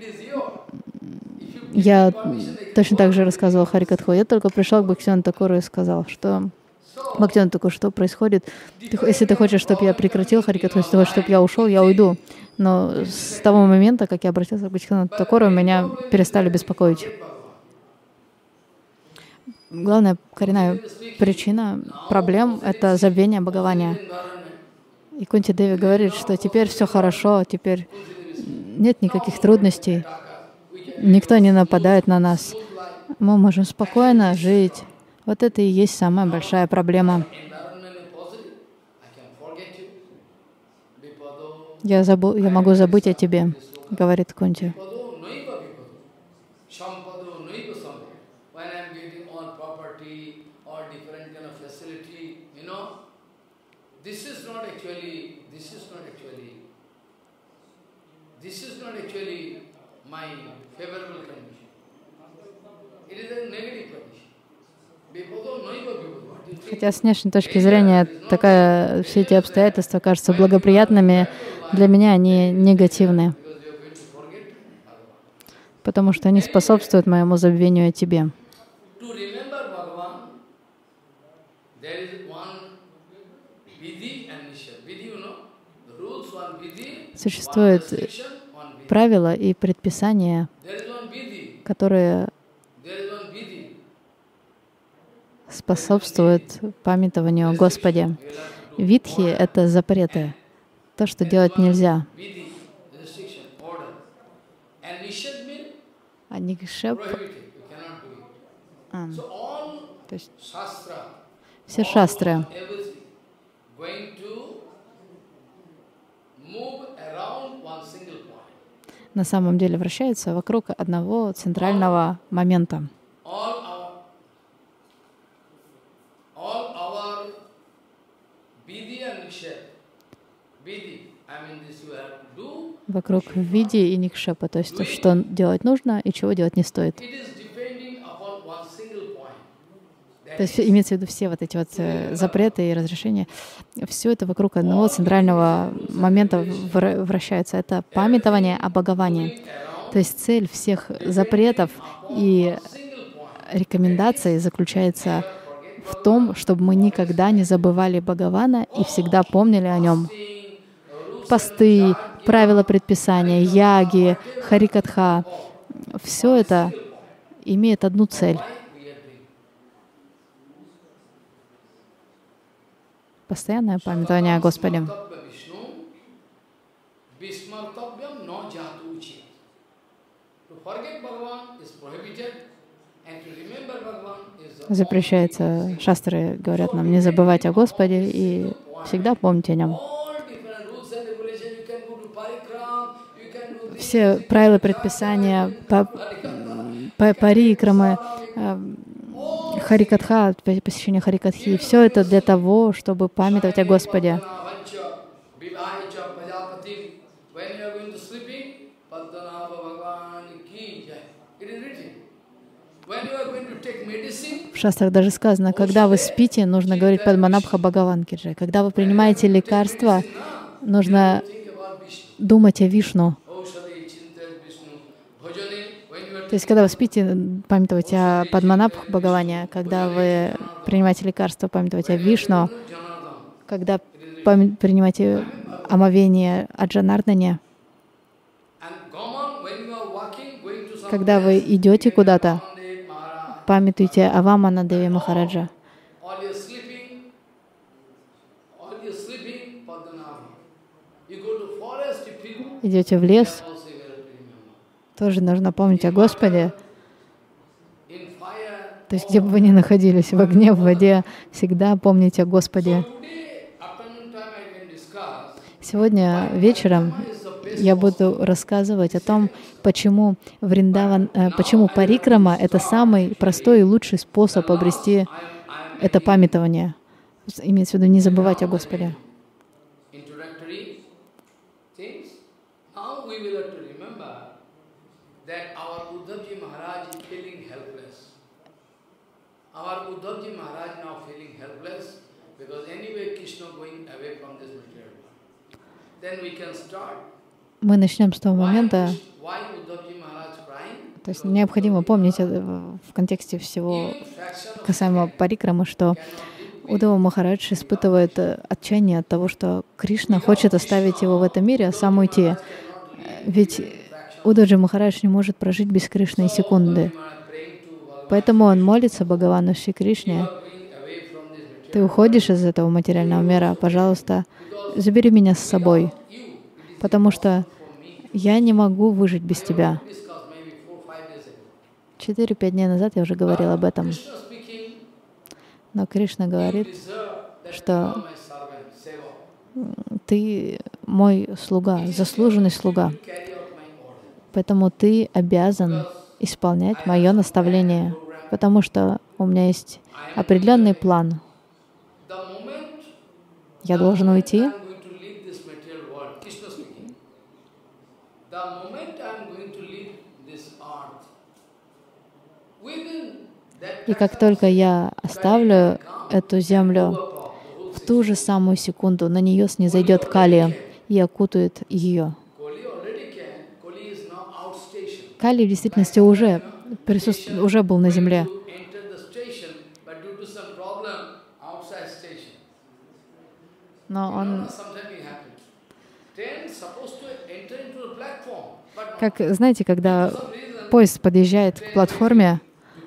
Я точно так же рассказывала Харикатху. Я только пришел к Бхактивиноду Такуру и сказал, что Бхактивинода Такур, что происходит? Ты, если ты хочешь, чтобы я прекратил Харикатху, если ты хочешь, чтобы я ушел, я уйду. Но с того момента, как я обратился к Бхактивиноду Такуру, меня перестали беспокоить. Главная коренная причина проблем — это забвение Бхагавани. И Кунти Деви говорит, что теперь все хорошо, теперь нет никаких трудностей, никто не нападает на нас. Мы можем спокойно жить. Вот это и есть самая большая проблема. Я, забу, я могу забыть о тебе, говорит Кунти. Хотя с внешней точки зрения такая, все эти обстоятельства кажутся благоприятными, для меня они негативны, потому что они способствуют моему забвению о тебе. Существуют правила и предписания, которые способствуют памятованию о Господе. Видхи — это запреты, то, что делать нельзя. А никшеп, а, то есть все шастры на самом деле вращаются вокруг одного центрального момента. Вокруг види и никшепа, то есть то, что делать нужно и чего делать не стоит. То есть имеется в виду все вот эти вот запреты и разрешения, все это вокруг одного центрального момента вращается. Это памятование о Бхагаване. То есть цель всех запретов и рекомендаций заключается в том, чтобы мы никогда не забывали Бхагавана и всегда помнили о нем. Посты, правила предписания, яги, харикатха — все это имеет одну цель. Постоянное памятование о Господе. Запрещается, шастры говорят нам не забывать о Господе и всегда помнить о Нем. Все правила предписания, парикрамы, харикатха, посещение харикатхи, все это для того, чтобы памятовать о Господе. В шастрах даже сказано, когда вы спите, нужно говорить Падманабха Бхагаван Ки Джай. Когда вы принимаете лекарства, нужно думать о Вишну. То есть, когда вы спите, памятовать о Падманабх Бхагаване, когда вы принимаете лекарства, памятовать о Вишну, когда принимаете омовение о Джанардане, когда вы идете куда-то, памятуйте о Вамана Деви Махараджа. Идете в лес, тоже нужно помнить о Господе. То есть, где бы вы ни находились, в огне, в воде, всегда помните о Господе. Сегодня вечером я буду рассказывать о том, почему Вриндаван, э, почему парикрама — это самый простой и лучший способ обрести это памятование. Имеется в виду не забывать о Господе. Мы начнем с того момента, то есть необходимо помнить в контексте всего касаемо парикрамы, что Удава Махарадж испытывает отчаяние от того, что Кришна хочет оставить его в этом мире, а сам уйти. Ведь Удаджи Махарадж не может прожить без Кришны и секунды. Поэтому он молится Бхагавану Шри Кришне: «Ты уходишь из этого материального мира, пожалуйста, забери меня с собой, потому что я не могу выжить без тебя». Четыре-пять дней назад я уже говорил об этом. Но Кришна говорит, что ты мой слуга, заслуженный слуга, поэтому ты обязан исполнять мое наставление, потому что у меня есть определенный план. Я должен уйти. И как только я оставлю эту землю, в ту же самую секунду на нее снизойдет Кали и окутает ее. Кали в действительности уже, присутств... уже был на земле. Но он, как, знаете, когда поезд подъезжает к платформе,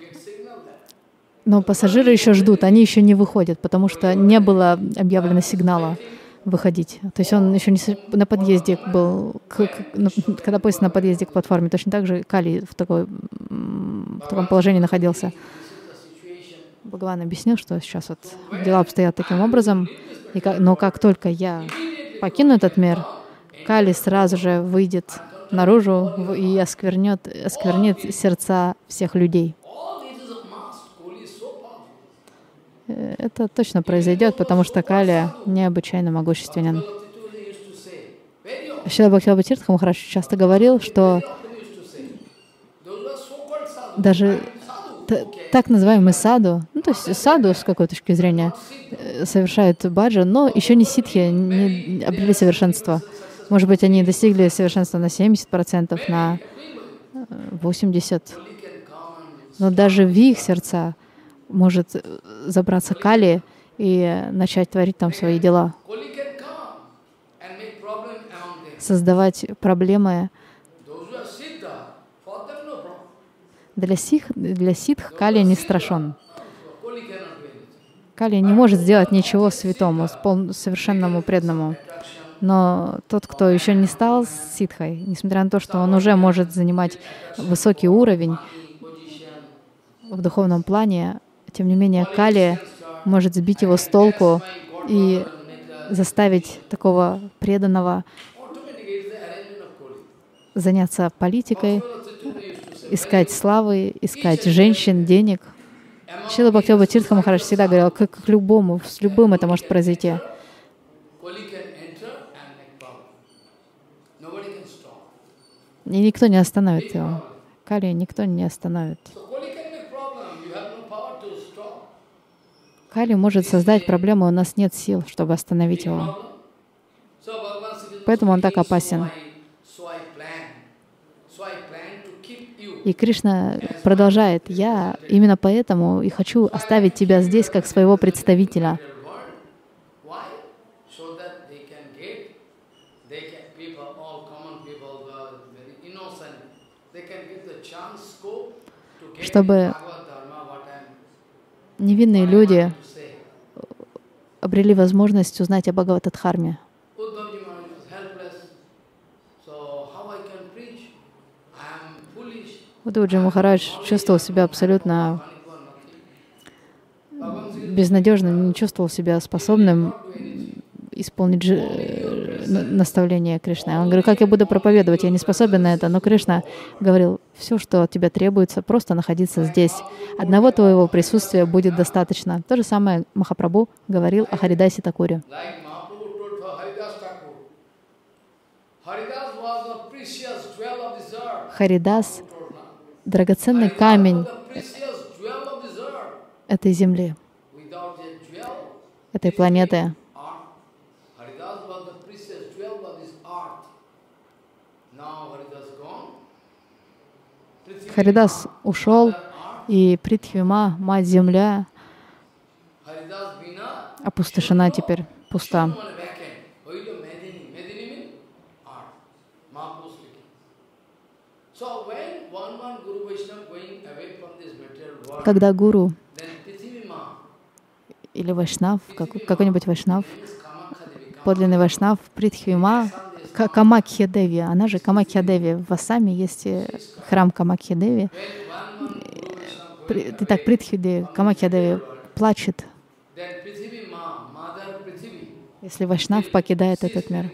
но пассажиры еще ждут, они еще не выходят, потому что не было объявлено сигнала выходить. То есть он еще не на подъезде был, к, к, когда поезд на подъезде к платформе, точно так же Кали в, такой, в таком положении находился. Бхагаван объяснил, что сейчас вот дела обстоят таким образом, и как, но как только я покину этот мир, Кали сразу же выйдет наружу и осквернет, осквернит сердца всех людей. Это точно произойдет, потому что Кали необычайно могущественен. Шрила Бхактивинода Тиртха Махарадж часто говорил, что даже так называемый саду, ну то есть саду с какой точки зрения совершают баджан, но еще не ситхи, не обрели совершенство. Может быть, они достигли совершенства на семьдесят процентов, на восемьдесят процентов. Но даже в их сердца может забраться Кали и начать творить там свои дела, создавать проблемы. Для ситх, для ситх Кали не страшен. Кали не может сделать ничего святому, совершенному, преданному. Но тот, кто еще не стал ситхой, несмотря на то, что он уже может занимать высокий уровень в духовном плане, тем не менее Кали может сбить его с толку и заставить такого преданного заняться политикой, искать славы, искать женщин, денег. Шрила Бхактивинода Тиртха Махарадж всегда говорил, как к любому, с любым это может произойти. И никто не остановит его. Кали никто не остановит. Кали может создать проблему, у нас нет сил, чтобы остановить его. Поэтому он так опасен. И Кришна продолжает: «Я именно поэтому и хочу оставить тебя здесь как своего представителя». Чтобы невинные люди обрели возможность узнать о Бхагаватадхарме. Уддаваджи Махарадж чувствовал себя абсолютно безнадежным, не чувствовал себя способным исполнить наставление Кришны. Он говорит: как я буду проповедовать, я не способен на это. Но Кришна говорил: все, что от тебя требуется, просто находиться здесь. Одного твоего присутствия будет достаточно. То же самое Махапрабху говорил о Харидасе Такуре. Харидас — драгоценный камень этой земли, этой планеты. Харидас ушел, и Притхвима, Мать-Земля, опустошена теперь, пуста. Когда гуру или вайшнав, какой-нибудь вайшнав, подлинный вайшнав, Притхвима, Камакхья-деви, она же Камакхья-деви. В Ассаме есть храм Камакхья-деви. Итак, Притхви-деви, Камакхья-деви плачет Если Вайшнав покидает этот мир,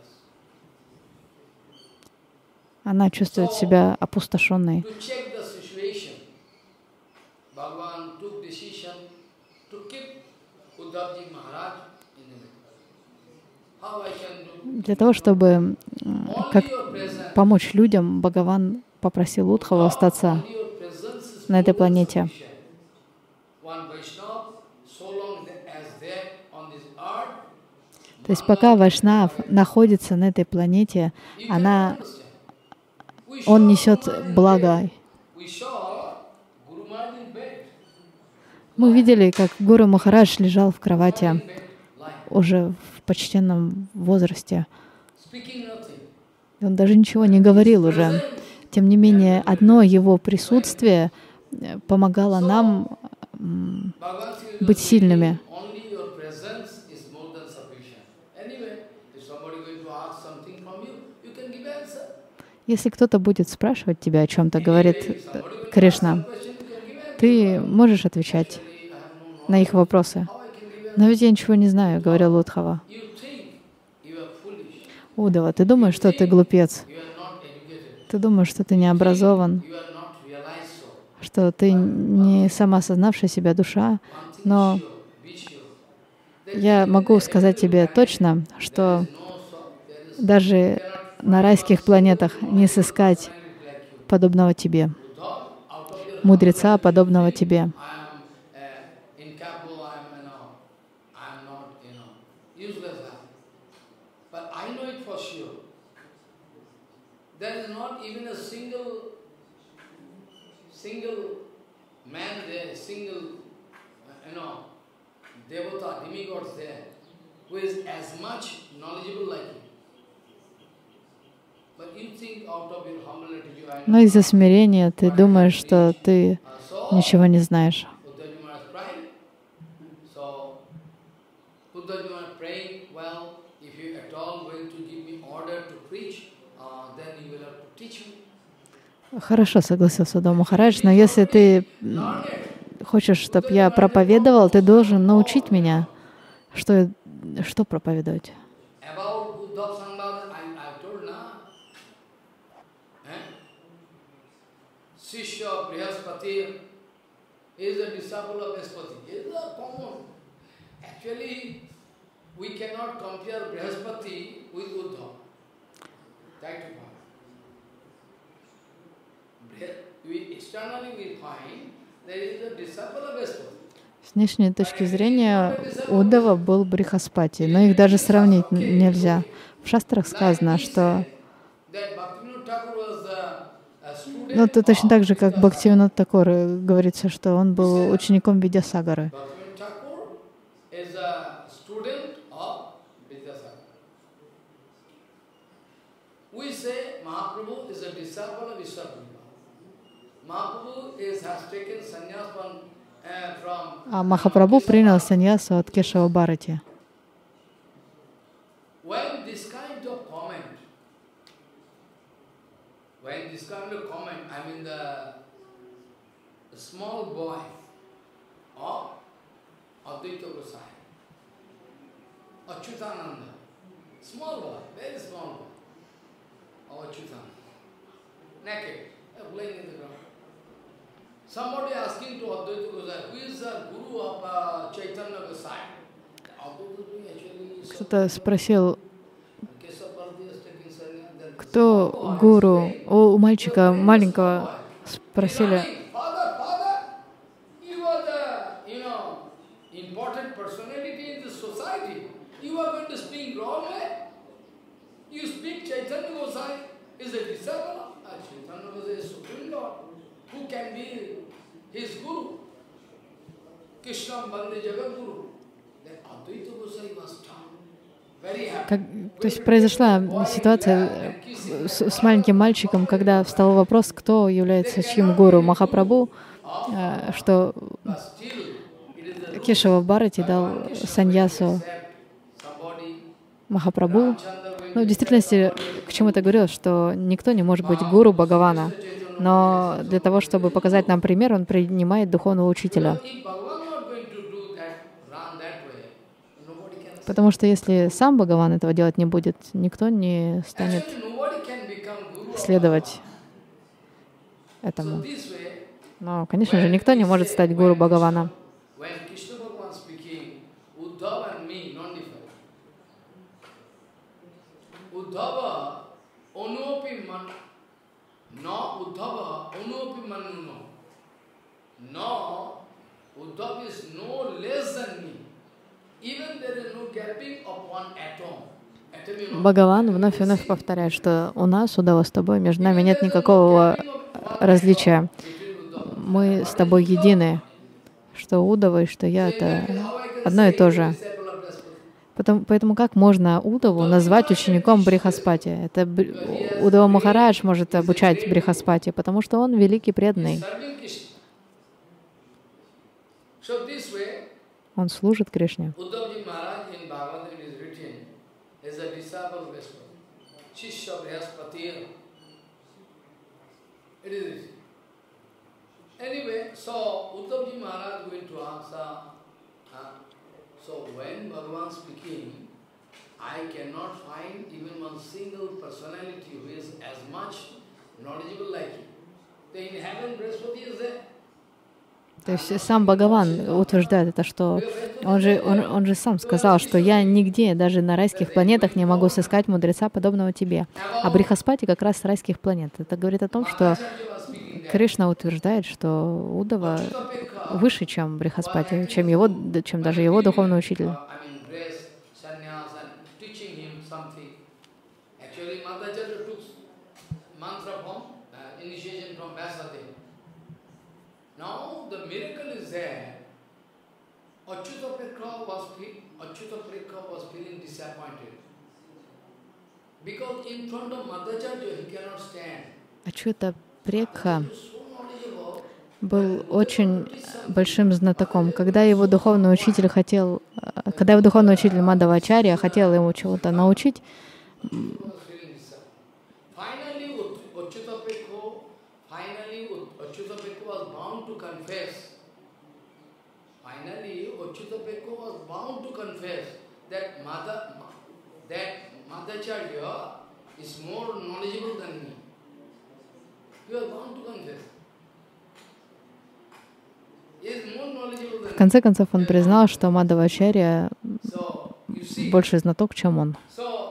она чувствует себя опустошенной. Для того, чтобы как помочь людям, Бхагаван попросил Удхаву остаться на этой планете. То есть пока Вайшнав находится на этой планете, она, он несет благо. Мы видели, как Гуру Махарадж лежал в кровати уже в почтенном возрасте. Он даже ничего не говорил уже. Тем не менее, одно его присутствие помогало нам быть сильными. Если кто-то будет спрашивать тебя о чем-то, говорит Кришна, ты можешь отвечать на их вопросы. Но ведь я ничего не знаю, говорил Удхава. Удава, ты думаешь, что ты глупец? Ты думаешь, что ты не образован, что ты не самоосознавшая себя душа, но я могу сказать тебе точно, что даже на райских планетах не сыскать подобного тебе, мудреца, подобного тебе. Но из-за смирения ты думаешь, что ты ничего не знаешь. Хорошо, согласился Удава Махарадж, но если ты хочешь, чтобы я проповедовал, ты должен научить меня, что, что проповедовать. Shishya Brihaspati is a disciple of Brihaspati. It is a common. Actually, we cannot compare Brihaspati with Uddhava. That we externally we find there is a disciple of Brihaspati. С внешней точки зрения Уддава был Брихаспати, но их даже сравнить нельзя. В шастрах сказано, что ну, это точно так же, как Бхактивинод Такур, говорится, что он был учеником Видясагары. А Махапрабху принял саньясу от Кешава Бхарати. When this kind of comment, I mean the, the small boy of Advaita Gosai, Achyutananda, small boy, very small boy, of Achyutananda, naked, playing in the ground. Somebody asking to Advaita Gosai, who is the guru of uh, Chaitanya Gosai? Кто-то спросил, кто гуру? У мальчика маленького спросили, Как, то есть произошла ситуация с, с маленьким мальчиком, когда встал вопрос, кто является чьим гуру. Махапрабху, что Кешава Бхарати дал саньясу Махапрабху. Но в действительности к чему это говорилось, что никто не может быть гуру Бхагавана. Но для того, чтобы показать нам пример, он принимает духовного учителя. Потому что если сам Бхагаван этого делать не будет, никто не станет следовать этому. Но, конечно же, никто не может стать гуру Бхагавана. Бхагаван вновь и вновь повторяет, что у нас, Удава, с тобой, между нами нет никакого различия. Мы с тобой едины, что Удава и что я — это одно и то же. Потому, поэтому как можно Удаву назвать учеником Брихаспати? Это Удава Махарадж может обучать Брихаспати, потому что он великий преданный. Он служит Кришне. Anyway, so Uddhavji Maharaj going to answer. Uh, so when Bhagavan speaking, I cannot find even one single personality who is as much knowledgeable like him. The in heaven, Brihaspati is there. То есть сам Бхагаван утверждает это, что он же, он, он же сам сказал, что я нигде, даже на райских планетах, не могу сыскать мудреца, подобного тебе. А Брихаспати как раз с райских планет. Это говорит о том, что Кришна утверждает, что Удава выше, чем Брихаспати, чем, его, чем даже его духовный учитель. Ачюта Прекха был очень большим знатоком. Когда его духовный учитель хотел, когда его духовный учитель Мадхавачарья хотел ему чего-то научить, в конце концов он признал, что Мадхавачарья больше знаток, чем он.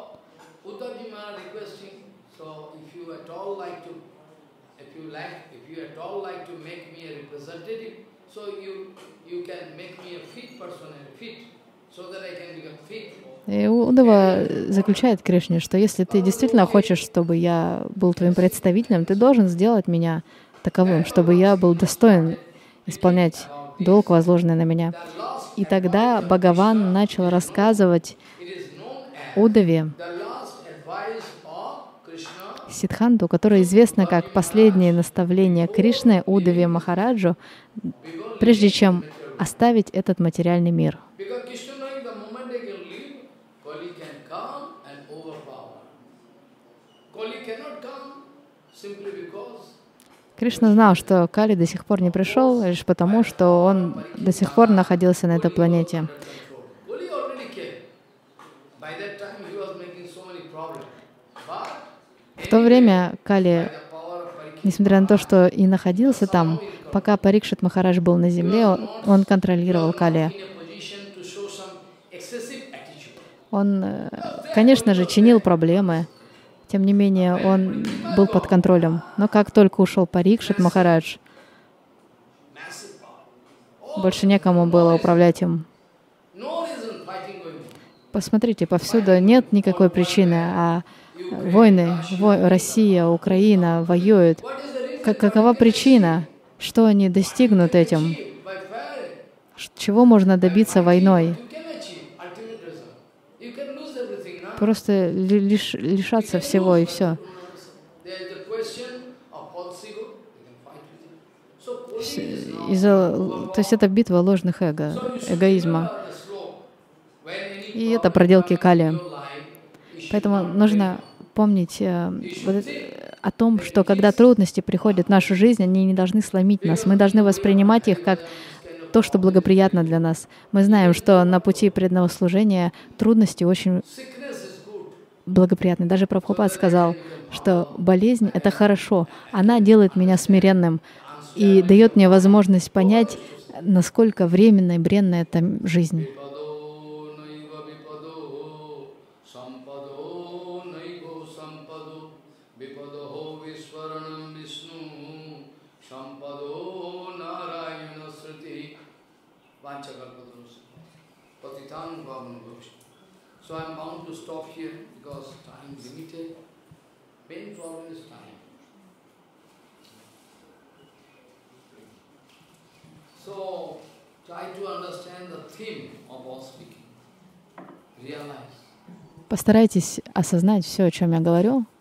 И Удава заключает Кришне, что если ты действительно хочешь, чтобы я был твоим представителем, ты должен сделать меня таковым, чтобы я был достоин исполнять долг, возложенный на меня. И тогда Бхагаван начал рассказывать Удаве Сиддханту, которое известно как последнее наставление Кришны Удаве Махараджу, прежде чем оставить этот материальный мир. Кришна знал, что Кали до сих пор не пришел, лишь потому, что он до сих пор находился на этой планете. В то время Кали, несмотря на то, что и находился там, пока Парикшит Махарадж был на земле, он контролировал Кали. Он, конечно же, чинил проблемы. Тем не менее, он был под контролем. Но как только ушел Парикшит Махарадж, больше некому было управлять им. Посмотрите, повсюду нет никакой причины, а войны, во, Россия, Украина воюют. Как, какова причина? Что они достигнут этим? Чего можно добиться войной? Просто лиш, лишаться всего и все. Из-за, то есть это битва ложных эго, эгоизма. И это проделки Кали. Поэтому нужно помнить э, вот, о том, что когда трудности приходят в нашу жизнь, они не должны сломить нас. Мы должны воспринимать их как то, что благоприятно для нас. Мы знаем, что на пути преданного служения трудности очень благоприятны. Даже Прабхупад сказал, что болезнь — это хорошо. Она делает меня смиренным и дает мне возможность понять, насколько временна и бренна эта жизнь. So I am bound to stop here because time is limited. Main problem is time. So try to understand the theme of all speaking. Realize. Постарайтесь осознать все, о чем я говорю,